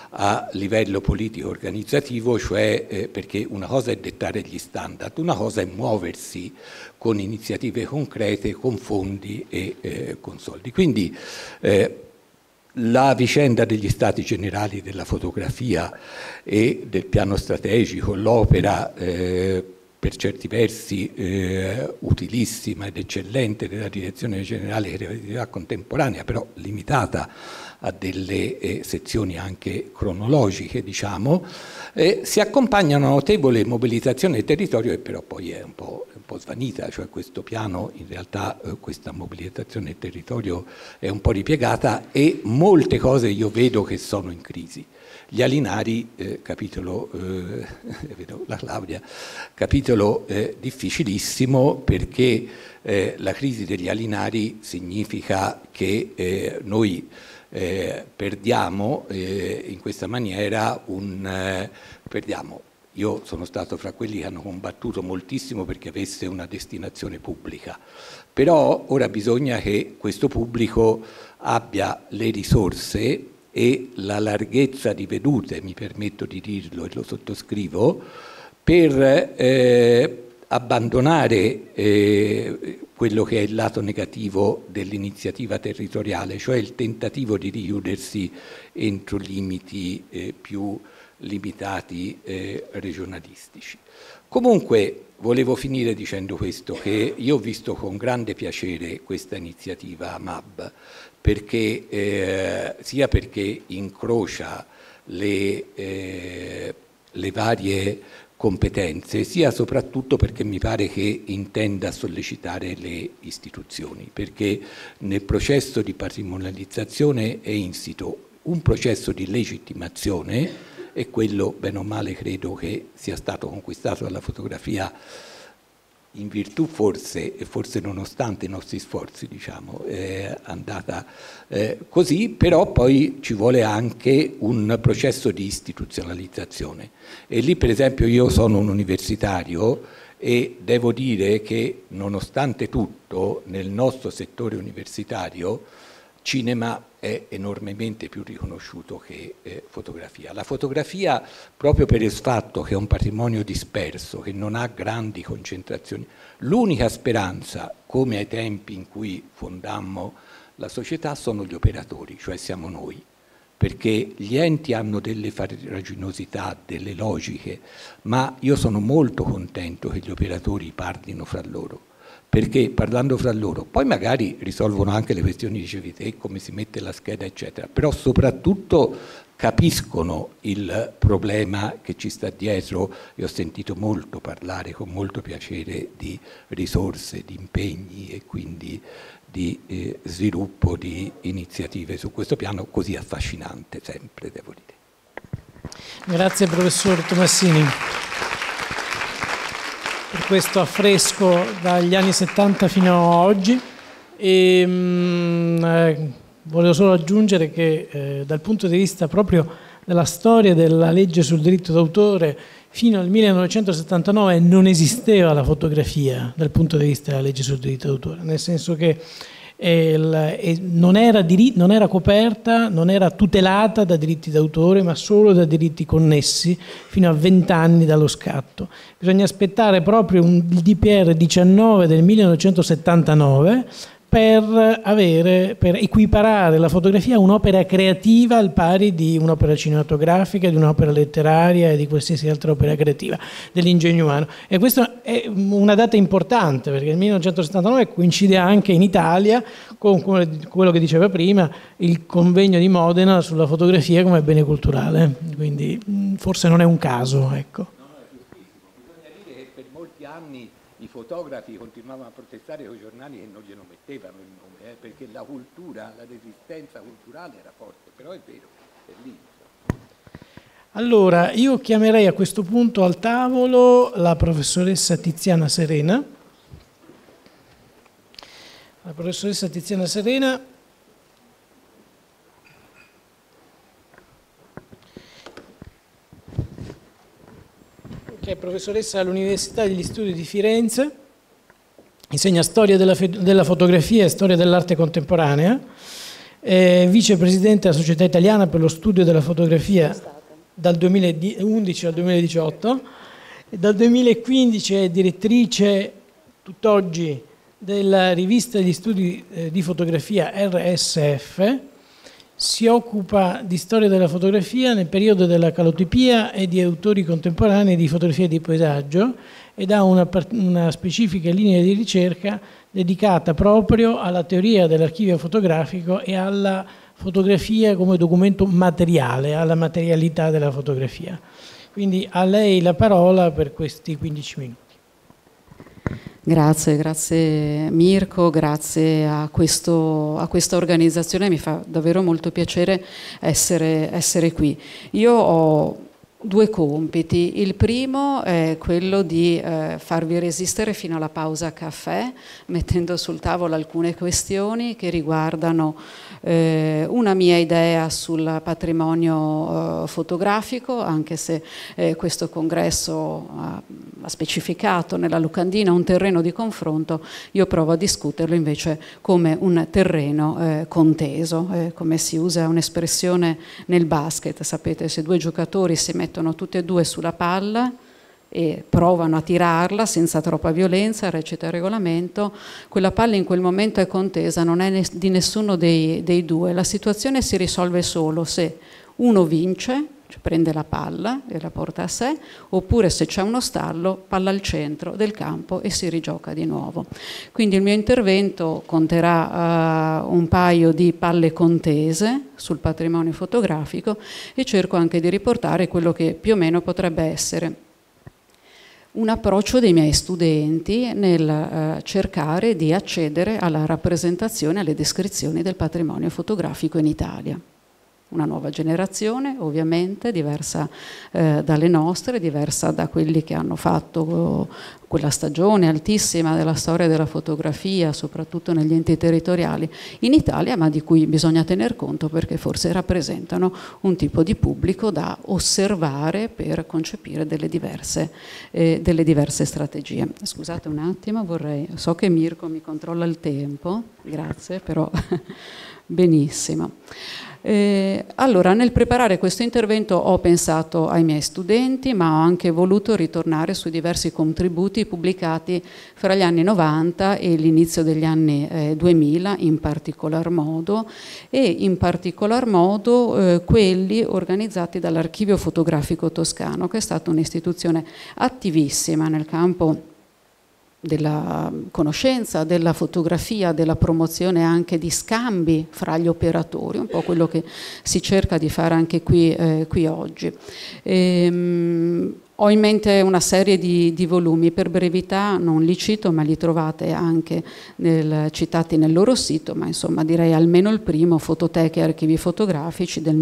a livello politico organizzativo, cioè eh, perché una cosa è dettare gli standard, una cosa è muoversi con iniziative concrete, con fondi e eh, con soldi. Quindi eh, la vicenda degli stati generali della fotografia e del piano strategico, l'opera eh, per certi versi eh, utilissima ed eccellente della Direzione Generale Creatività Contemporanea, però limitata a delle eh, sezioni anche cronologiche, diciamo, eh, si accompagna a una notevole mobilitazione del territorio, e però poi è un po', un po' svanita, cioè questo piano, in realtà eh, questa mobilitazione del territorio è un po' ripiegata, e molte cose io vedo che sono in crisi. Gli Alinari, eh, capitolo, eh, vedo la Claudia, capitolo eh, difficilissimo, perché eh, la crisi degli Alinari significa che eh, noi eh, perdiamo eh, in questa maniera un... Eh, perdiamo. Io sono stato fra quelli che hanno combattuto moltissimo perché avesse una destinazione pubblica, però ora bisogna che questo pubblico abbia le risorse e la larghezza di vedute, mi permetto di dirlo e lo sottoscrivo, per eh, abbandonare eh, quello che è il lato negativo dell'iniziativa territoriale, cioè il tentativo di richiudersi entro limiti eh, più limitati eh, regionalistici. Comunque volevo finire dicendo questo, che io ho visto con grande piacere questa iniziativa M A B, perché, eh, sia perché incrocia le, eh, le varie competenze, sia soprattutto perché mi pare che intenda sollecitare le istituzioni, perché nel processo di patrimonializzazione è insito un processo di legittimazione, e quello bene o male credo che sia stato conquistato dalla fotografia in virtù forse, e forse nonostante i nostri sforzi, diciamo, è andata eh, così, però poi ci vuole anche un processo di istituzionalizzazione. E lì per esempio io sono un universitario e devo dire che nonostante tutto nel nostro settore universitario cinema è enormemente più riconosciuto che eh, fotografia. La fotografia, proprio per il fatto che è un patrimonio disperso, che non ha grandi concentrazioni, l'unica speranza, come ai tempi in cui fondammo la società, sono gli operatori, cioè siamo noi, perché gli enti hanno delle farraginosità, delle logiche, ma io sono molto contento che gli operatori parlino fra loro, perché parlando fra loro poi magari risolvono anche le questioni, dicevi te, come si mette la scheda eccetera, però soprattutto capiscono il problema che ci sta dietro. E ho sentito molto parlare con molto piacere di risorse, di impegni e quindi di eh, sviluppo di iniziative su questo piano così affascinante sempre, devo dire. Grazie professor Tomassini per questo affresco dagli anni settanta fino a oggi. E, mh, eh, volevo solo aggiungere che eh, dal punto di vista proprio della storia della legge sul diritto d'autore, fino al millenovecentosettantanove non esisteva la fotografia dal punto di vista della legge sul diritto d'autore, nel senso che eh, non, era non era coperta, non era tutelata da diritti d'autore, ma solo da diritti connessi fino a vent'anni dallo scatto. Bisogna aspettare proprio un, il D P R diciannove del millenovecentosettantanove per, avere, per equiparare la fotografia a un'opera creativa al pari di un'opera cinematografica, di un'opera letteraria e di qualsiasi altra opera creativa dell'ingegno umano. E questa è una data importante, perché il millenovecentosettantanove coincide anche in Italia con quello che diceva prima, il convegno di Modena sulla fotografia come bene culturale, quindi forse non è un caso, ecco. No, no, è giustissimo. Bisogna dire che per molti anni i fotografi continuavano a protestare con i giornali che non glielo mettevano il nome, eh, perché la cultura, la resistenza culturale era forte, però è vero, è lì. Allora, io chiamerei a questo punto al tavolo la professoressa Tiziana Serena. La professoressa Tiziana Serena che è professoressa all'Università degli Studi di Firenze, insegna storia della, della fotografia e storia dell'arte contemporanea, è vicepresidente della Società Italiana per lo Studio della Fotografia dal duemilaundici al duemiladiciotto, e dal duemilaquindici è direttrice tutt'oggi della rivista degli studi di fotografia R S F. Si occupa di storia della fotografia nel periodo della calotipia e di autori contemporanei di fotografia e di paesaggio, ed ha una, una specifica linea di ricerca dedicata proprio alla teoria dell'archivio fotografico e alla fotografia come documento materiale, alla materialità della fotografia. Quindi a lei la parola per questi quindici minuti. Grazie, grazie Mirko, grazie a, questo, a questa organizzazione, mi fa davvero molto piacere essere, essere qui. Io ho due compiti. Il primo è quello di eh, farvi resistere fino alla pausa caffè, mettendo sul tavolo alcune questioni che riguardano eh, una mia idea sul patrimonio eh, fotografico, anche se eh, questo congresso ha, ha specificato nella locandina un terreno di confronto, io provo a discuterlo invece come un terreno eh, conteso, eh, come si usa un'espressione nel basket, sapete, se due giocatori si mettono mettono tutti e due sulla palla e provano a tirarla senza troppa violenza, recita il regolamento, quella palla in quel momento è contesa, non è di nessuno dei, dei due. La situazione si risolve solo se uno vince, cioè prende la palla e la porta a sé, oppure se c'è uno stallo, palla al centro del campo e si rigioca di nuovo. Quindi il mio intervento conterà uh, un paio di palle contese sul patrimonio fotografico e cerco anche di riportare quello che più o meno potrebbe essere un approccio dei miei studenti nel uh, cercare di accedere alla rappresentazione, alle descrizioni del patrimonio fotografico in Italia. Una nuova generazione, ovviamente, diversa eh, dalle nostre, diversa da quelli che hanno fatto oh, quella stagione altissima della storia della fotografia, soprattutto negli enti territoriali in Italia, ma di cui bisogna tener conto perché forse rappresentano un tipo di pubblico da osservare per concepire delle diverse, eh, delle diverse strategie. Scusate un attimo, vorrei, so che Mirko mi controlla il tempo, grazie, però benissimo. Eh, allora, nel preparare questo intervento ho pensato ai miei studenti, ma ho anche voluto ritornare sui diversi contributi pubblicati fra gli anni novanta e l'inizio degli anni eh, duemila in particolar modo, e in particolar modo eh, quelli organizzati dall'Archivio Fotografico Toscano, che è stata un'istituzione attivissima nel campo della conoscenza, della fotografia, della promozione anche di scambi fra gli operatori, un po' quello che si cerca di fare anche qui, eh, qui oggi. Ehm, Ho in mente una serie di, di volumi, per brevità non li cito, ma li trovate anche nel, citati nel loro sito, ma insomma direi almeno il primo, Fototeche e archivi fotografici del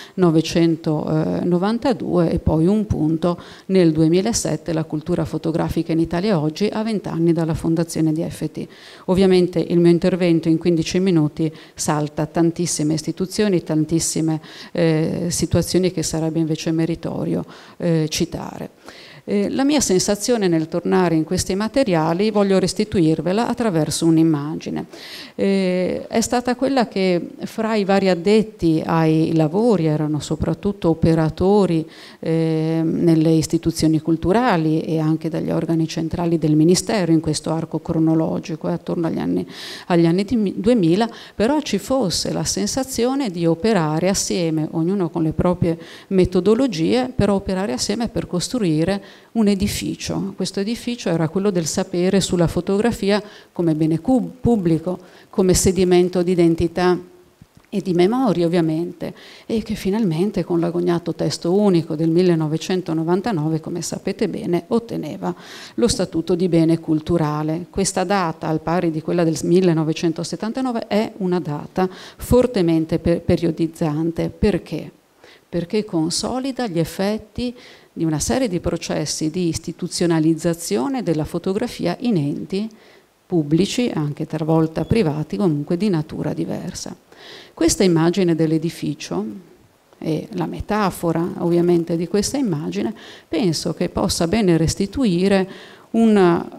millenovecentonovantadue, e poi un punto nel duemilasette, La cultura fotografica in Italia oggi, a vent'anni dalla fondazione di F T. Ovviamente il mio intervento in quindici minuti salta tantissime istituzioni, tantissime eh, situazioni che sarebbe invece meritorio eh, citare. Eh, la mia sensazione nel tornare in questi materiali voglio restituirvela attraverso un'immagine. Eh, è stata quella che fra i vari addetti ai lavori, erano soprattutto operatori eh, nelle istituzioni culturali e anche dagli organi centrali del Ministero in questo arco cronologico, eh, attorno agli anni, agli anni duemila, però ci fosse la sensazione di operare assieme, ognuno con le proprie metodologie, però operare assieme per costruire un edificio. Questo edificio era quello del sapere sulla fotografia come bene pubblico, come sedimento di identità e di memoria ovviamente, e che finalmente con l'agognato testo unico del millenovecentonovantanove, come sapete bene, otteneva lo statuto di bene culturale. Questa data, al pari di quella del millenovecentosettantanove, è una data fortemente per periodizzante. Perché? Perché consolida gli effetti di una serie di processi di istituzionalizzazione della fotografia in enti pubblici, anche talvolta privati, comunque di natura diversa. Questa immagine dell'edificio e la metafora ovviamente di questa immagine penso che possa bene restituire Un,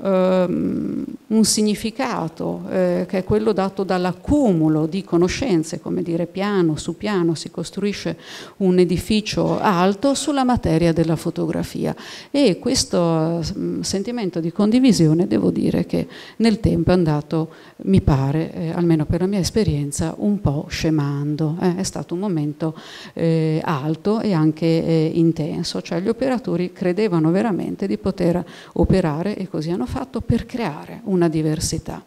um, un significato eh, che è quello dato dall'accumulo di conoscenze, come dire, piano su piano si costruisce un edificio alto sulla materia della fotografia, e questo um, sentimento di condivisione devo dire che nel tempo è andato, mi pare, eh, almeno per la mia esperienza, un po' scemando. Eh, è stato un momento eh, alto e anche eh, intenso, cioè gli operatori credevano veramente di poter operare, e così hanno fatto, per creare una diversità.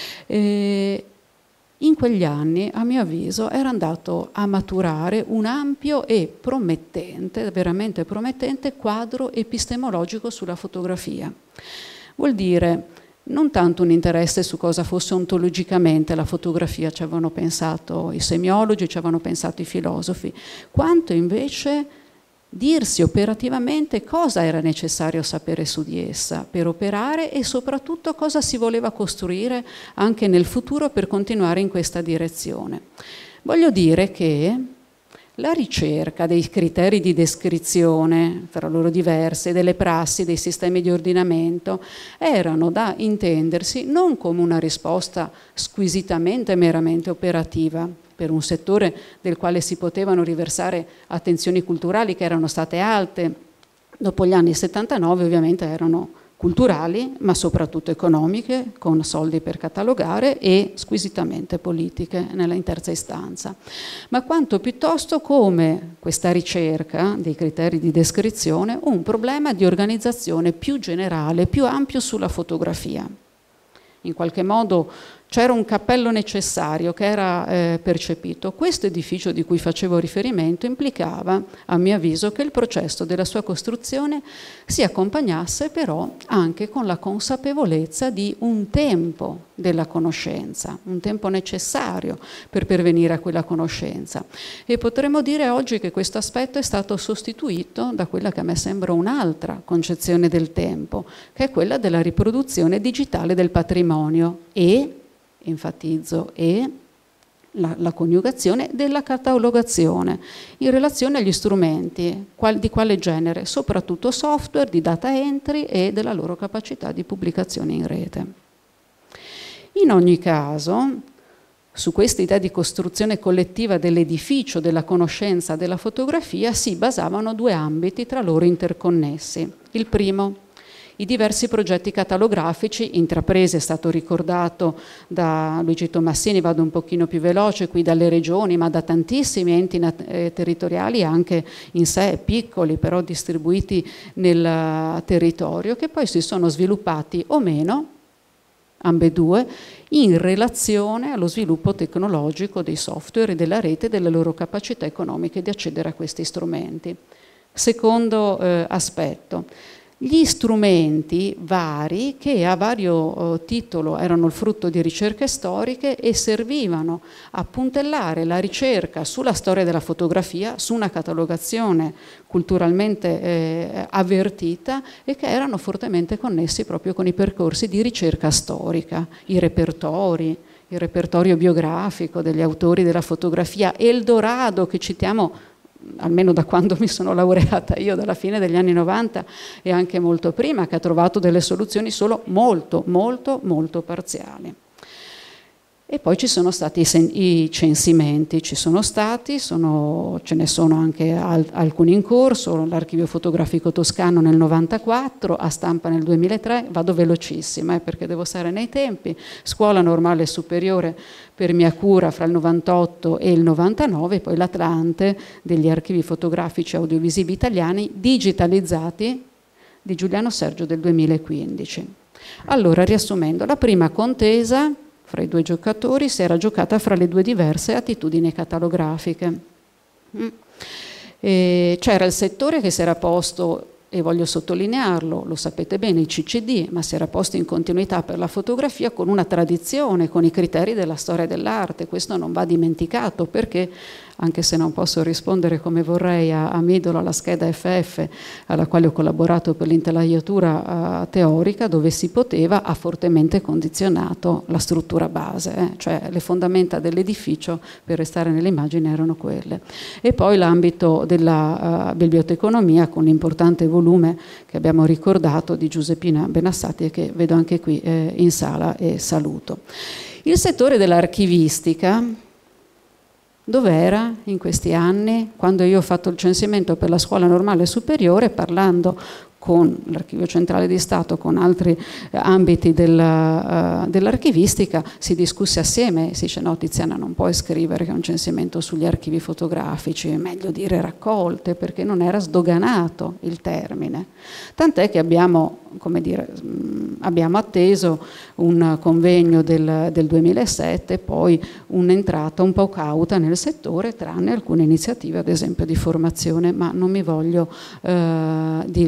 E in quegli anni, a mio avviso, era andato a maturare un ampio e promettente, veramente promettente, quadro epistemologico sulla fotografia. Vuol dire non tanto un interesse su cosa fosse ontologicamente la fotografia, ci avevano pensato i semiologi, ci avevano pensato i filosofi, quanto invece dirsi operativamente cosa era necessario sapere su di essa per operare e soprattutto cosa si voleva costruire anche nel futuro per continuare in questa direzione. Voglio dire che la ricerca dei criteri di descrizione, tra loro diverse, delle prassi, dei sistemi di ordinamento, erano da intendersi non come una risposta squisitamente meramente operativa, per un settore del quale si potevano riversare attenzioni culturali che erano state alte dopo gli anni settantanove, ovviamente erano culturali, ma soprattutto economiche, con soldi per catalogare, e squisitamente politiche nella in terza istanza, ma quanto piuttosto come questa ricerca dei criteri di descrizione un problema di organizzazione più generale, più ampio sulla fotografia. In qualche modo c'era un cappello necessario che era eh, percepito. Questo edificio di cui facevo riferimento implicava, a mio avviso, che il processo della sua costruzione si accompagnasse però anche con la consapevolezza di un tempo della conoscenza, un tempo necessario per pervenire a quella conoscenza. E potremmo dire oggi che questo aspetto è stato sostituito da quella che a me sembra un'altra concezione del tempo, che è quella della riproduzione digitale del patrimonio e, enfatizzo, e la, la coniugazione della catalogazione in relazione agli strumenti, qual, di quale genere, soprattutto software, di data entry e della loro capacità di pubblicazione in rete. In ogni caso, su questa idea di costruzione collettiva dell'edificio, della conoscenza, della fotografia, si basavano due ambiti tra loro interconnessi. Il primo, i diversi progetti catalografici intrapresi, è stato ricordato da Luigi Tomassini, vado un pochino più veloce qui, dalle regioni, ma da tantissimi enti eh, territoriali, anche in sé piccoli, però distribuiti nel territorio, che poi si sono sviluppati o meno, ambedue, in relazione allo sviluppo tecnologico dei software e della rete e delle loro capacità economiche di accedere a questi strumenti. Secondo eh, aspetto, gli strumenti vari che a vario eh, titolo erano il frutto di ricerche storiche e servivano a puntellare la ricerca sulla storia della fotografia, su una catalogazione culturalmente eh, avvertita, e che erano fortemente connessi proprio con i percorsi di ricerca storica, i repertori, il repertorio biografico degli autori della fotografia, Eldorado, che citiamo almeno da quando mi sono laureata io, dalla fine degli anni novanta e anche molto prima, che ha trovato delle soluzioni solo molto, molto, molto parziali. E poi ci sono stati i censimenti, ci sono stati, sono, ce ne sono anche al, alcuni in corso, l'Archivio Fotografico Toscano nel novantaquattro, a Stampa nel duemilatré, vado velocissima eh, perché devo stare nei tempi, Scuola Normale Superiore per mia cura fra il novantotto e il novantanove, poi l'Atlante degli archivi fotografici audiovisivi italiani digitalizzati di Giuliano Sergio del duemilaquindici. Allora, riassumendo, la prima contesa fra i due giocatori si era giocata fra le due diverse attitudini catalografiche. C'era il settore che si era posto, e voglio sottolinearlo, lo sapete bene, il C C D, ma si era posto in continuità per la fotografia con una tradizione, con i criteri della storia dell'arte. Questo non va dimenticato, perché anche se non posso rispondere come vorrei a, a Midolo, alla scheda F F alla quale ho collaborato per l'intelaiatura uh, teorica, dove si poteva, ha fortemente condizionato la struttura base, eh? Cioè le fondamenta dell'edificio, per restare nell'immagine, erano quelle. E poi l'ambito della uh, biblioteconomia, con l'importante volume che abbiamo ricordato di Giuseppina Benassati, e che vedo anche qui eh, in sala e saluto. Il settore dell'archivistica dov'era in questi anni? Quando io ho fatto il censimento per la scuola normale superiore, parlando con l'Archivio Centrale di Stato, con altri eh, ambiti della, uh, dell'archivistica, si discusse assieme, si dice no, Tiziana, non puoi scrivere che è un censimento sugli archivi fotografici, è meglio dire raccolte, perché non era sdoganato il termine. Tant'è che abbiamo, come dire, mh, abbiamo atteso un convegno del, del duemilasette, poi un'entrata un po' cauta nel settore, tranne alcune iniziative, ad esempio di formazione, ma non mi voglio uh, di, dilungare.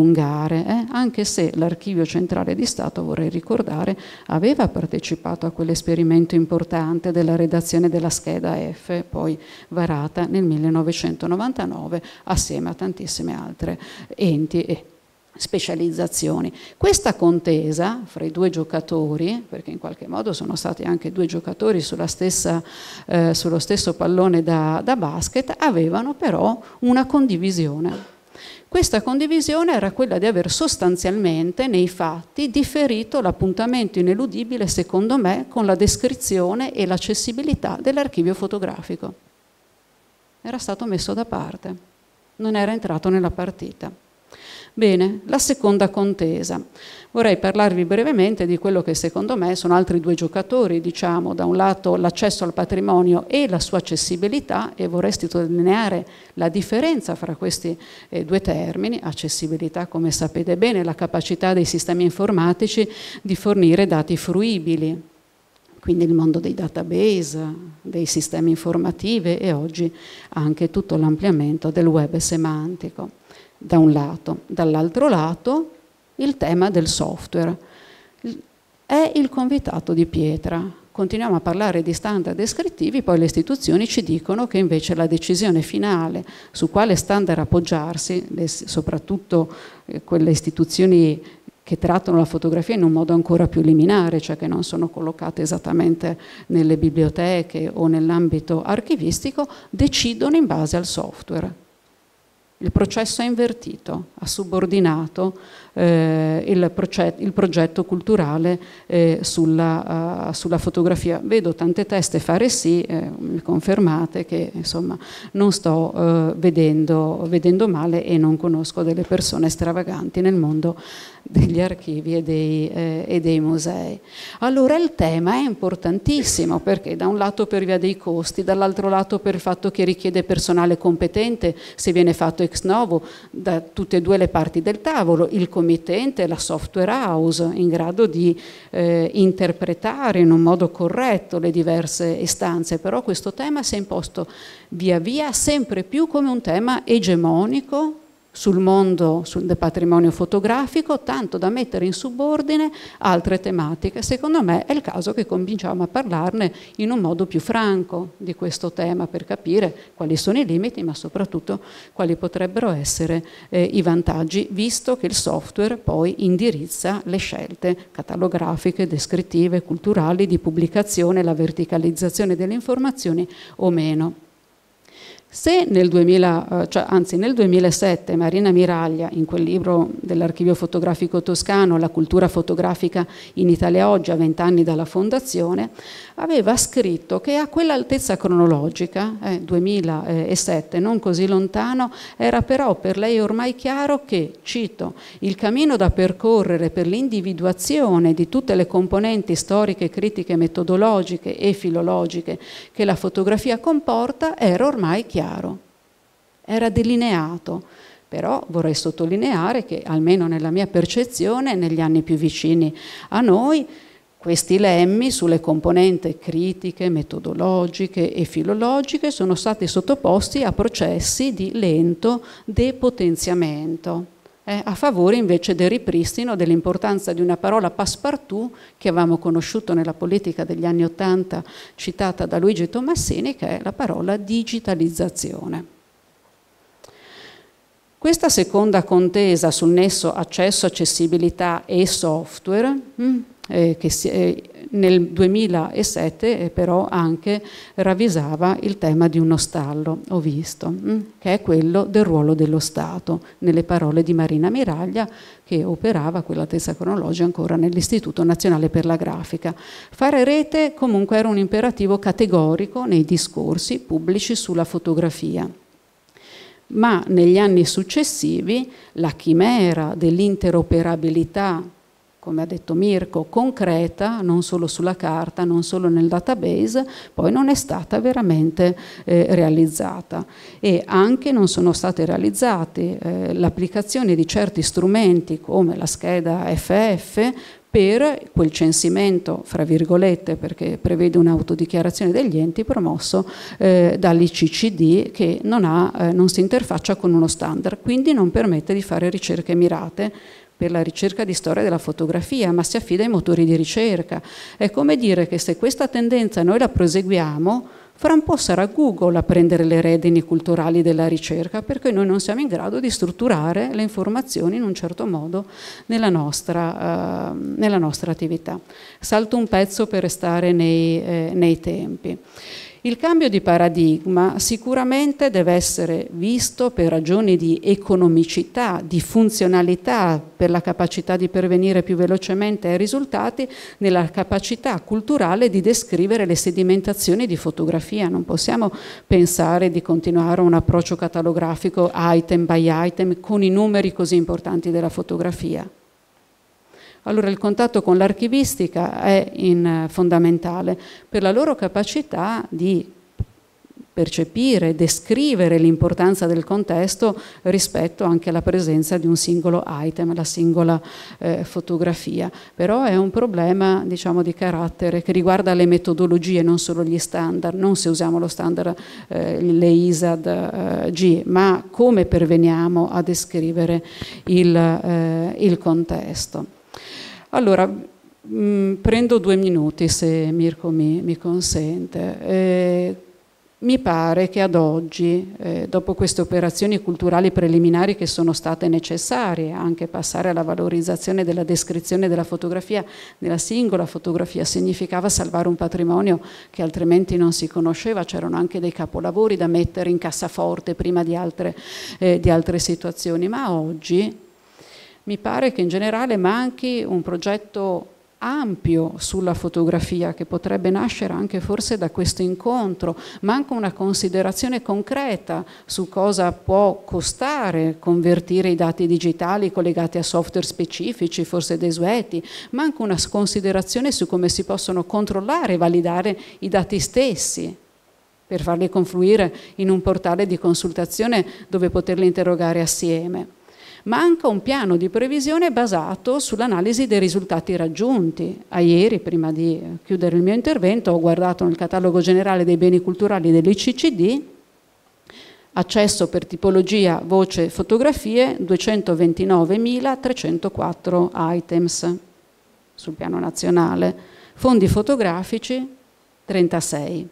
dilungare, eh? anche se l'Archivio Centrale di Stato, vorrei ricordare, aveva partecipato a quell'esperimento importante della redazione della scheda F, poi varata nel millenovecentonovantanove assieme a tantissime altre enti e specializzazioni. Questa contesa fra i due giocatori, perché in qualche modo sono stati anche due giocatori sulla stessa, eh, sullo stesso pallone da, da basket, avevano però una condivisione. Questa condivisione era quella di aver sostanzialmente nei fatti differito l'appuntamento ineludibile, secondo me, con la descrizione e l'accessibilità dell'archivio fotografico. Era stato messo da parte, non era entrato nella partita. Bene, la seconda contesa. Vorrei parlarvi brevemente di quello che secondo me sono altri due giocatori, diciamo, da un lato l'accesso al patrimonio e la sua accessibilità, e vorrei sottolineare la differenza fra questi eh, due termini. Accessibilità, come sapete bene, la capacità dei sistemi informatici di fornire dati fruibili, quindi il mondo dei database, dei sistemi informativi e oggi anche tutto l'ampliamento del web semantico. Da un lato. Dall'altro lato il tema del software. È il convitato di pietra. Continuiamo a parlare di standard descrittivi, poi le istituzioni ci dicono che invece la decisione finale su quale standard appoggiarsi, le, soprattutto eh, quelle istituzioni che trattano la fotografia in un modo ancora più liminare, cioè che non sono collocate esattamente nelle biblioteche o nell'ambito archivistico, decidono in base al software. Il processo è invertito, ha subordinato eh, il, progetto, il progetto culturale eh, sulla, uh, sulla fotografia. Vedo tante teste fare sì, eh, mi confermate che insomma non sto uh, vedendo, vedendo male e non conosco delle persone stravaganti nel mondo degli archivi e dei, eh, e dei musei. Allora il tema è importantissimo, perché da un lato per via dei costi, dall'altro lato per il fatto che richiede personale competente se viene fatto ex novo da tutte e due le parti del tavolo, il committente, la software house in grado di eh, interpretare in un modo corretto le diverse istanze, però questo tema si è imposto via via sempre più come un tema egemonico sul mondo sul del patrimonio fotografico, tanto da mettere in subordine altre tematiche. Secondo me è il caso che cominciamo a parlarne in un modo più franco di questo tema, per capire quali sono i limiti, ma soprattutto quali potrebbero essere eh, i vantaggi, visto che il software poi indirizza le scelte catalografiche, descrittive, culturali, di pubblicazione, la verticalizzazione delle informazioni o meno. Se nel duemila, cioè, anzi nel duemilasette Marina Miraglia, in quel libro dell'Archivio Fotografico Toscano, La cultura fotografica in Italia oggi, a vent'anni dalla fondazione, aveva scritto che a quell'altezza cronologica, eh, duemilasette, non così lontano, era però per lei ormai chiaro che, cito, il cammino da percorrere per l'individuazione di tutte le componenti storiche, critiche, metodologiche e filologiche che la fotografia comporta era ormai chiaro. Era delineato, però vorrei sottolineare che almeno nella mia percezione, negli anni più vicini a noi, questi lemmi sulle componenti critiche, metodologiche e filologiche sono stati sottoposti a processi di lento depotenziamento, eh, a favore invece del ripristino dell'importanza di una parola passepartout che avevamo conosciuto nella politica degli anni Ottanta, citata da Luigi Tomassini, che è la parola digitalizzazione. Questa seconda contesa sul nesso accesso, accessibilità e software, mh, eh, che si, eh, nel duemilasette eh, però anche ravvisava il tema di uno stallo, ho visto, mh, che è quello del ruolo dello Stato, nelle parole di Marina Miraglia, che operava a quell'altezza cronologica ancora nell'Istituto Nazionale per la Grafica. Fare rete comunque era un imperativo categorico nei discorsi pubblici sulla fotografia. Ma negli anni successivi la chimera dell'interoperabilità, come ha detto Mirko, concreta, non solo sulla carta, non solo nel database, poi non è stata veramente eh, realizzata. E anche non sono state realizzate eh, l'applicazione di certi strumenti come la scheda F F per quel censimento, fra virgolette, perché prevede un'autodichiarazione degli enti, promosso eh, dall'I C C D, che non, ha, eh, non si interfaccia con uno standard, quindi non permette di fare ricerche mirate per la ricerca di storia della fotografia, ma si affida ai motori di ricerca. È come dire che se questa tendenza noi la proseguiamo, fra un po' sarà Google a prendere le redini culturali della ricerca, perché noi non siamo in grado di strutturare le informazioni in un certo modo nella nostra, uh, nella nostra attività. Salto un pezzo per restare nei, eh, nei tempi. Il cambio di paradigma sicuramente deve essere visto per ragioni di economicità, di funzionalità, per la capacità di pervenire più velocemente ai risultati, nella capacità culturale di descrivere le sedimentazioni di fotografia. Non possiamo pensare di continuare un approccio catalografico item by item con i numeri così importanti della fotografia. Allora il contatto con l'archivistica è in, fondamentale per la loro capacità di percepire, descrivere l'importanza del contesto rispetto anche alla presenza di un singolo item, la singola eh, fotografia. Però è un problema, diciamo, di carattere che riguarda le metodologie, non solo gli standard, non se usiamo lo standard, eh, le I S A D eh, G, ma come perveniamo a descrivere il, eh, il contesto. Allora, mh, prendo due minuti se Mirko mi, mi consente. Eh, mi pare che ad oggi, eh, dopo queste operazioni culturali preliminari che sono state necessarie, anche passare alla valorizzazione della descrizione della fotografia, della singola fotografia, significava salvare un patrimonio che altrimenti non si conosceva, c'erano anche dei capolavori da mettere in cassaforte prima di altre, eh, di altre situazioni, ma oggi mi pare che in generale manchi un progetto ampio sulla fotografia che potrebbe nascere anche forse da questo incontro, manca una considerazione concreta su cosa può costare convertire i dati digitali collegati a software specifici, forse desueti, manca una considerazione su come si possono controllare e validare i dati stessi per farli confluire in un portale di consultazione dove poterli interrogare assieme. Manca un piano di previsione basato sull'analisi dei risultati raggiunti. A ieri, prima di chiudere il mio intervento, ho guardato nel catalogo generale dei beni culturali dell'I C C D, accesso per tipologia, voce, fotografie, duecentoventinovemilatrecentoquattro items sul piano nazionale, fondi fotografici trentasei.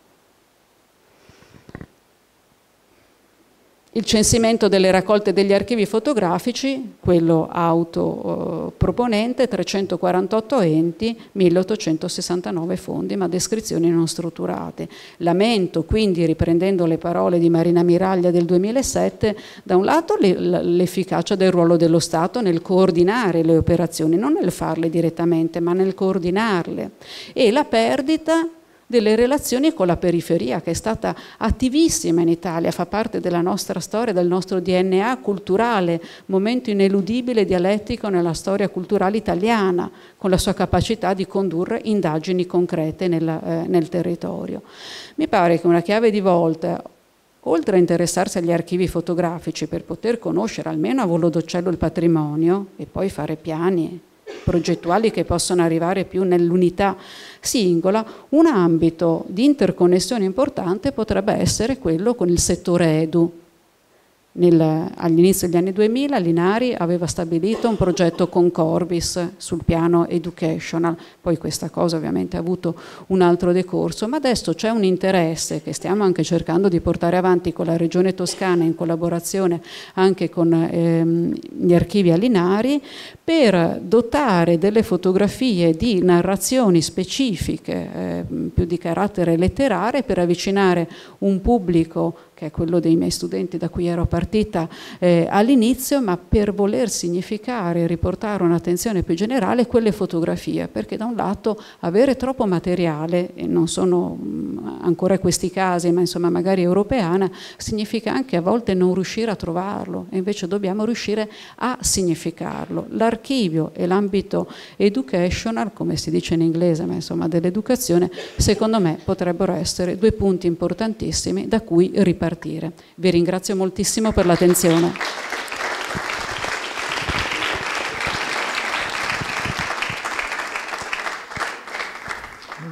Il censimento delle raccolte degli archivi fotografici, quello autoproponente, eh, trecentoquarantotto enti, milleottocentosessantanove fondi, ma descrizioni non strutturate. Lamento quindi, riprendendo le parole di Marina Miraglia del duemilasette, da un lato l'efficacia del ruolo dello Stato nel coordinare le operazioni, non nel farle direttamente, ma nel coordinarle, e la perdita delle relazioni con la periferia, che è stata attivissima in Italia, fa parte della nostra storia, del nostro D N A culturale, momento ineludibile e dialettico nella storia culturale italiana, con la sua capacità di condurre indagini concrete nel, eh, nel territorio. Mi pare che una chiave di volta, oltre a interessarsi agli archivi fotografici per poter conoscere almeno a volo d'uccello il patrimonio e poi fare piani progettuali che possono arrivare più nell'unità singola, un ambito di interconnessione importante potrebbe essere quello con il settore edu. Nel, all'inizio degli anni duemila l'Inari aveva stabilito un progetto con Corbis sul piano educational, poi questa cosa ovviamente ha avuto un altro decorso, ma adesso c'è un interesse che stiamo anche cercando di portare avanti con la Regione Toscana in collaborazione anche con ehm, gli archivi all'Inari per dotare delle fotografie di narrazioni specifiche eh, più di carattere letterario per avvicinare un pubblico che è quello dei miei studenti da cui ero partita eh, all'inizio, ma per voler significare e riportare un'attenzione più generale quelle fotografie, perché da un lato avere troppo materiale, e non sono mh, ancora questi casi, ma insomma magari europeana, significa anche a volte non riuscire a trovarlo, e invece dobbiamo riuscire a significarlo. L'archivio e l'ambito educational, come si dice in inglese, ma insomma dell'educazione, secondo me potrebbero essere due punti importantissimi da cui ripartire. Vi ringrazio moltissimo per l'attenzione.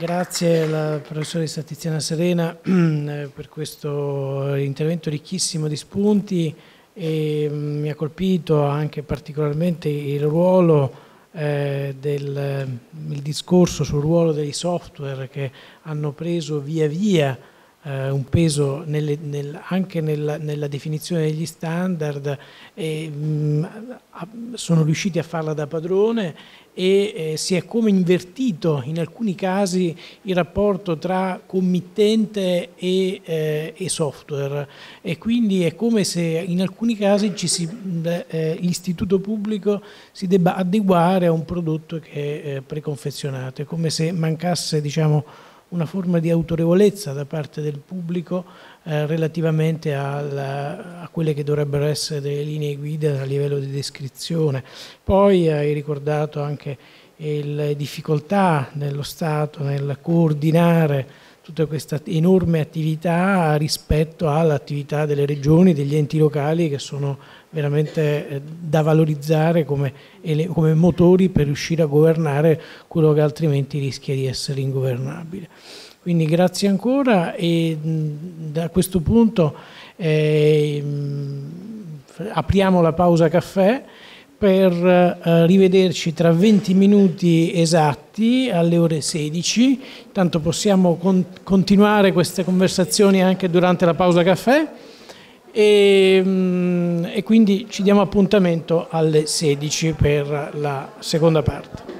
Grazie alla professoressa Tiziana Serena per questo intervento ricchissimo di spunti, e mi ha colpito anche particolarmente il ruolo eh, del il discorso sul ruolo dei software che hanno preso via via eh, un peso nelle, nel, anche nella, nella definizione degli standard, e mh, sono riusciti a farla da padrone, e eh, si è come invertito in alcuni casi il rapporto tra committente e, eh, e software, e quindi è come se in alcuni casi ci si, eh, l'istituto pubblico si debba adeguare a un prodotto che è eh, preconfezionato. È come se mancasse, diciamo, una forma di autorevolezza da parte del pubblico eh, relativamente alla, a quelle che dovrebbero essere delle linee guida a livello di descrizione. Poi hai ricordato anche le difficoltà dello Stato nel coordinare tutta questa enorme attività rispetto all'attività delle regioni, degli enti locali, che sono veramente eh, da valorizzare come, come motori per riuscire a governare quello che altrimenti rischia di essere ingovernabile. Quindi grazie ancora, e mh, da questo punto eh, mh, apriamo la pausa caffè per eh, rivederci tra venti minuti esatti alle ore sedici. Tanto possiamo con continuare queste conversazioni anche durante la pausa caffè, e, mh, e quindi ci diamo appuntamento alle sedici per la seconda parte.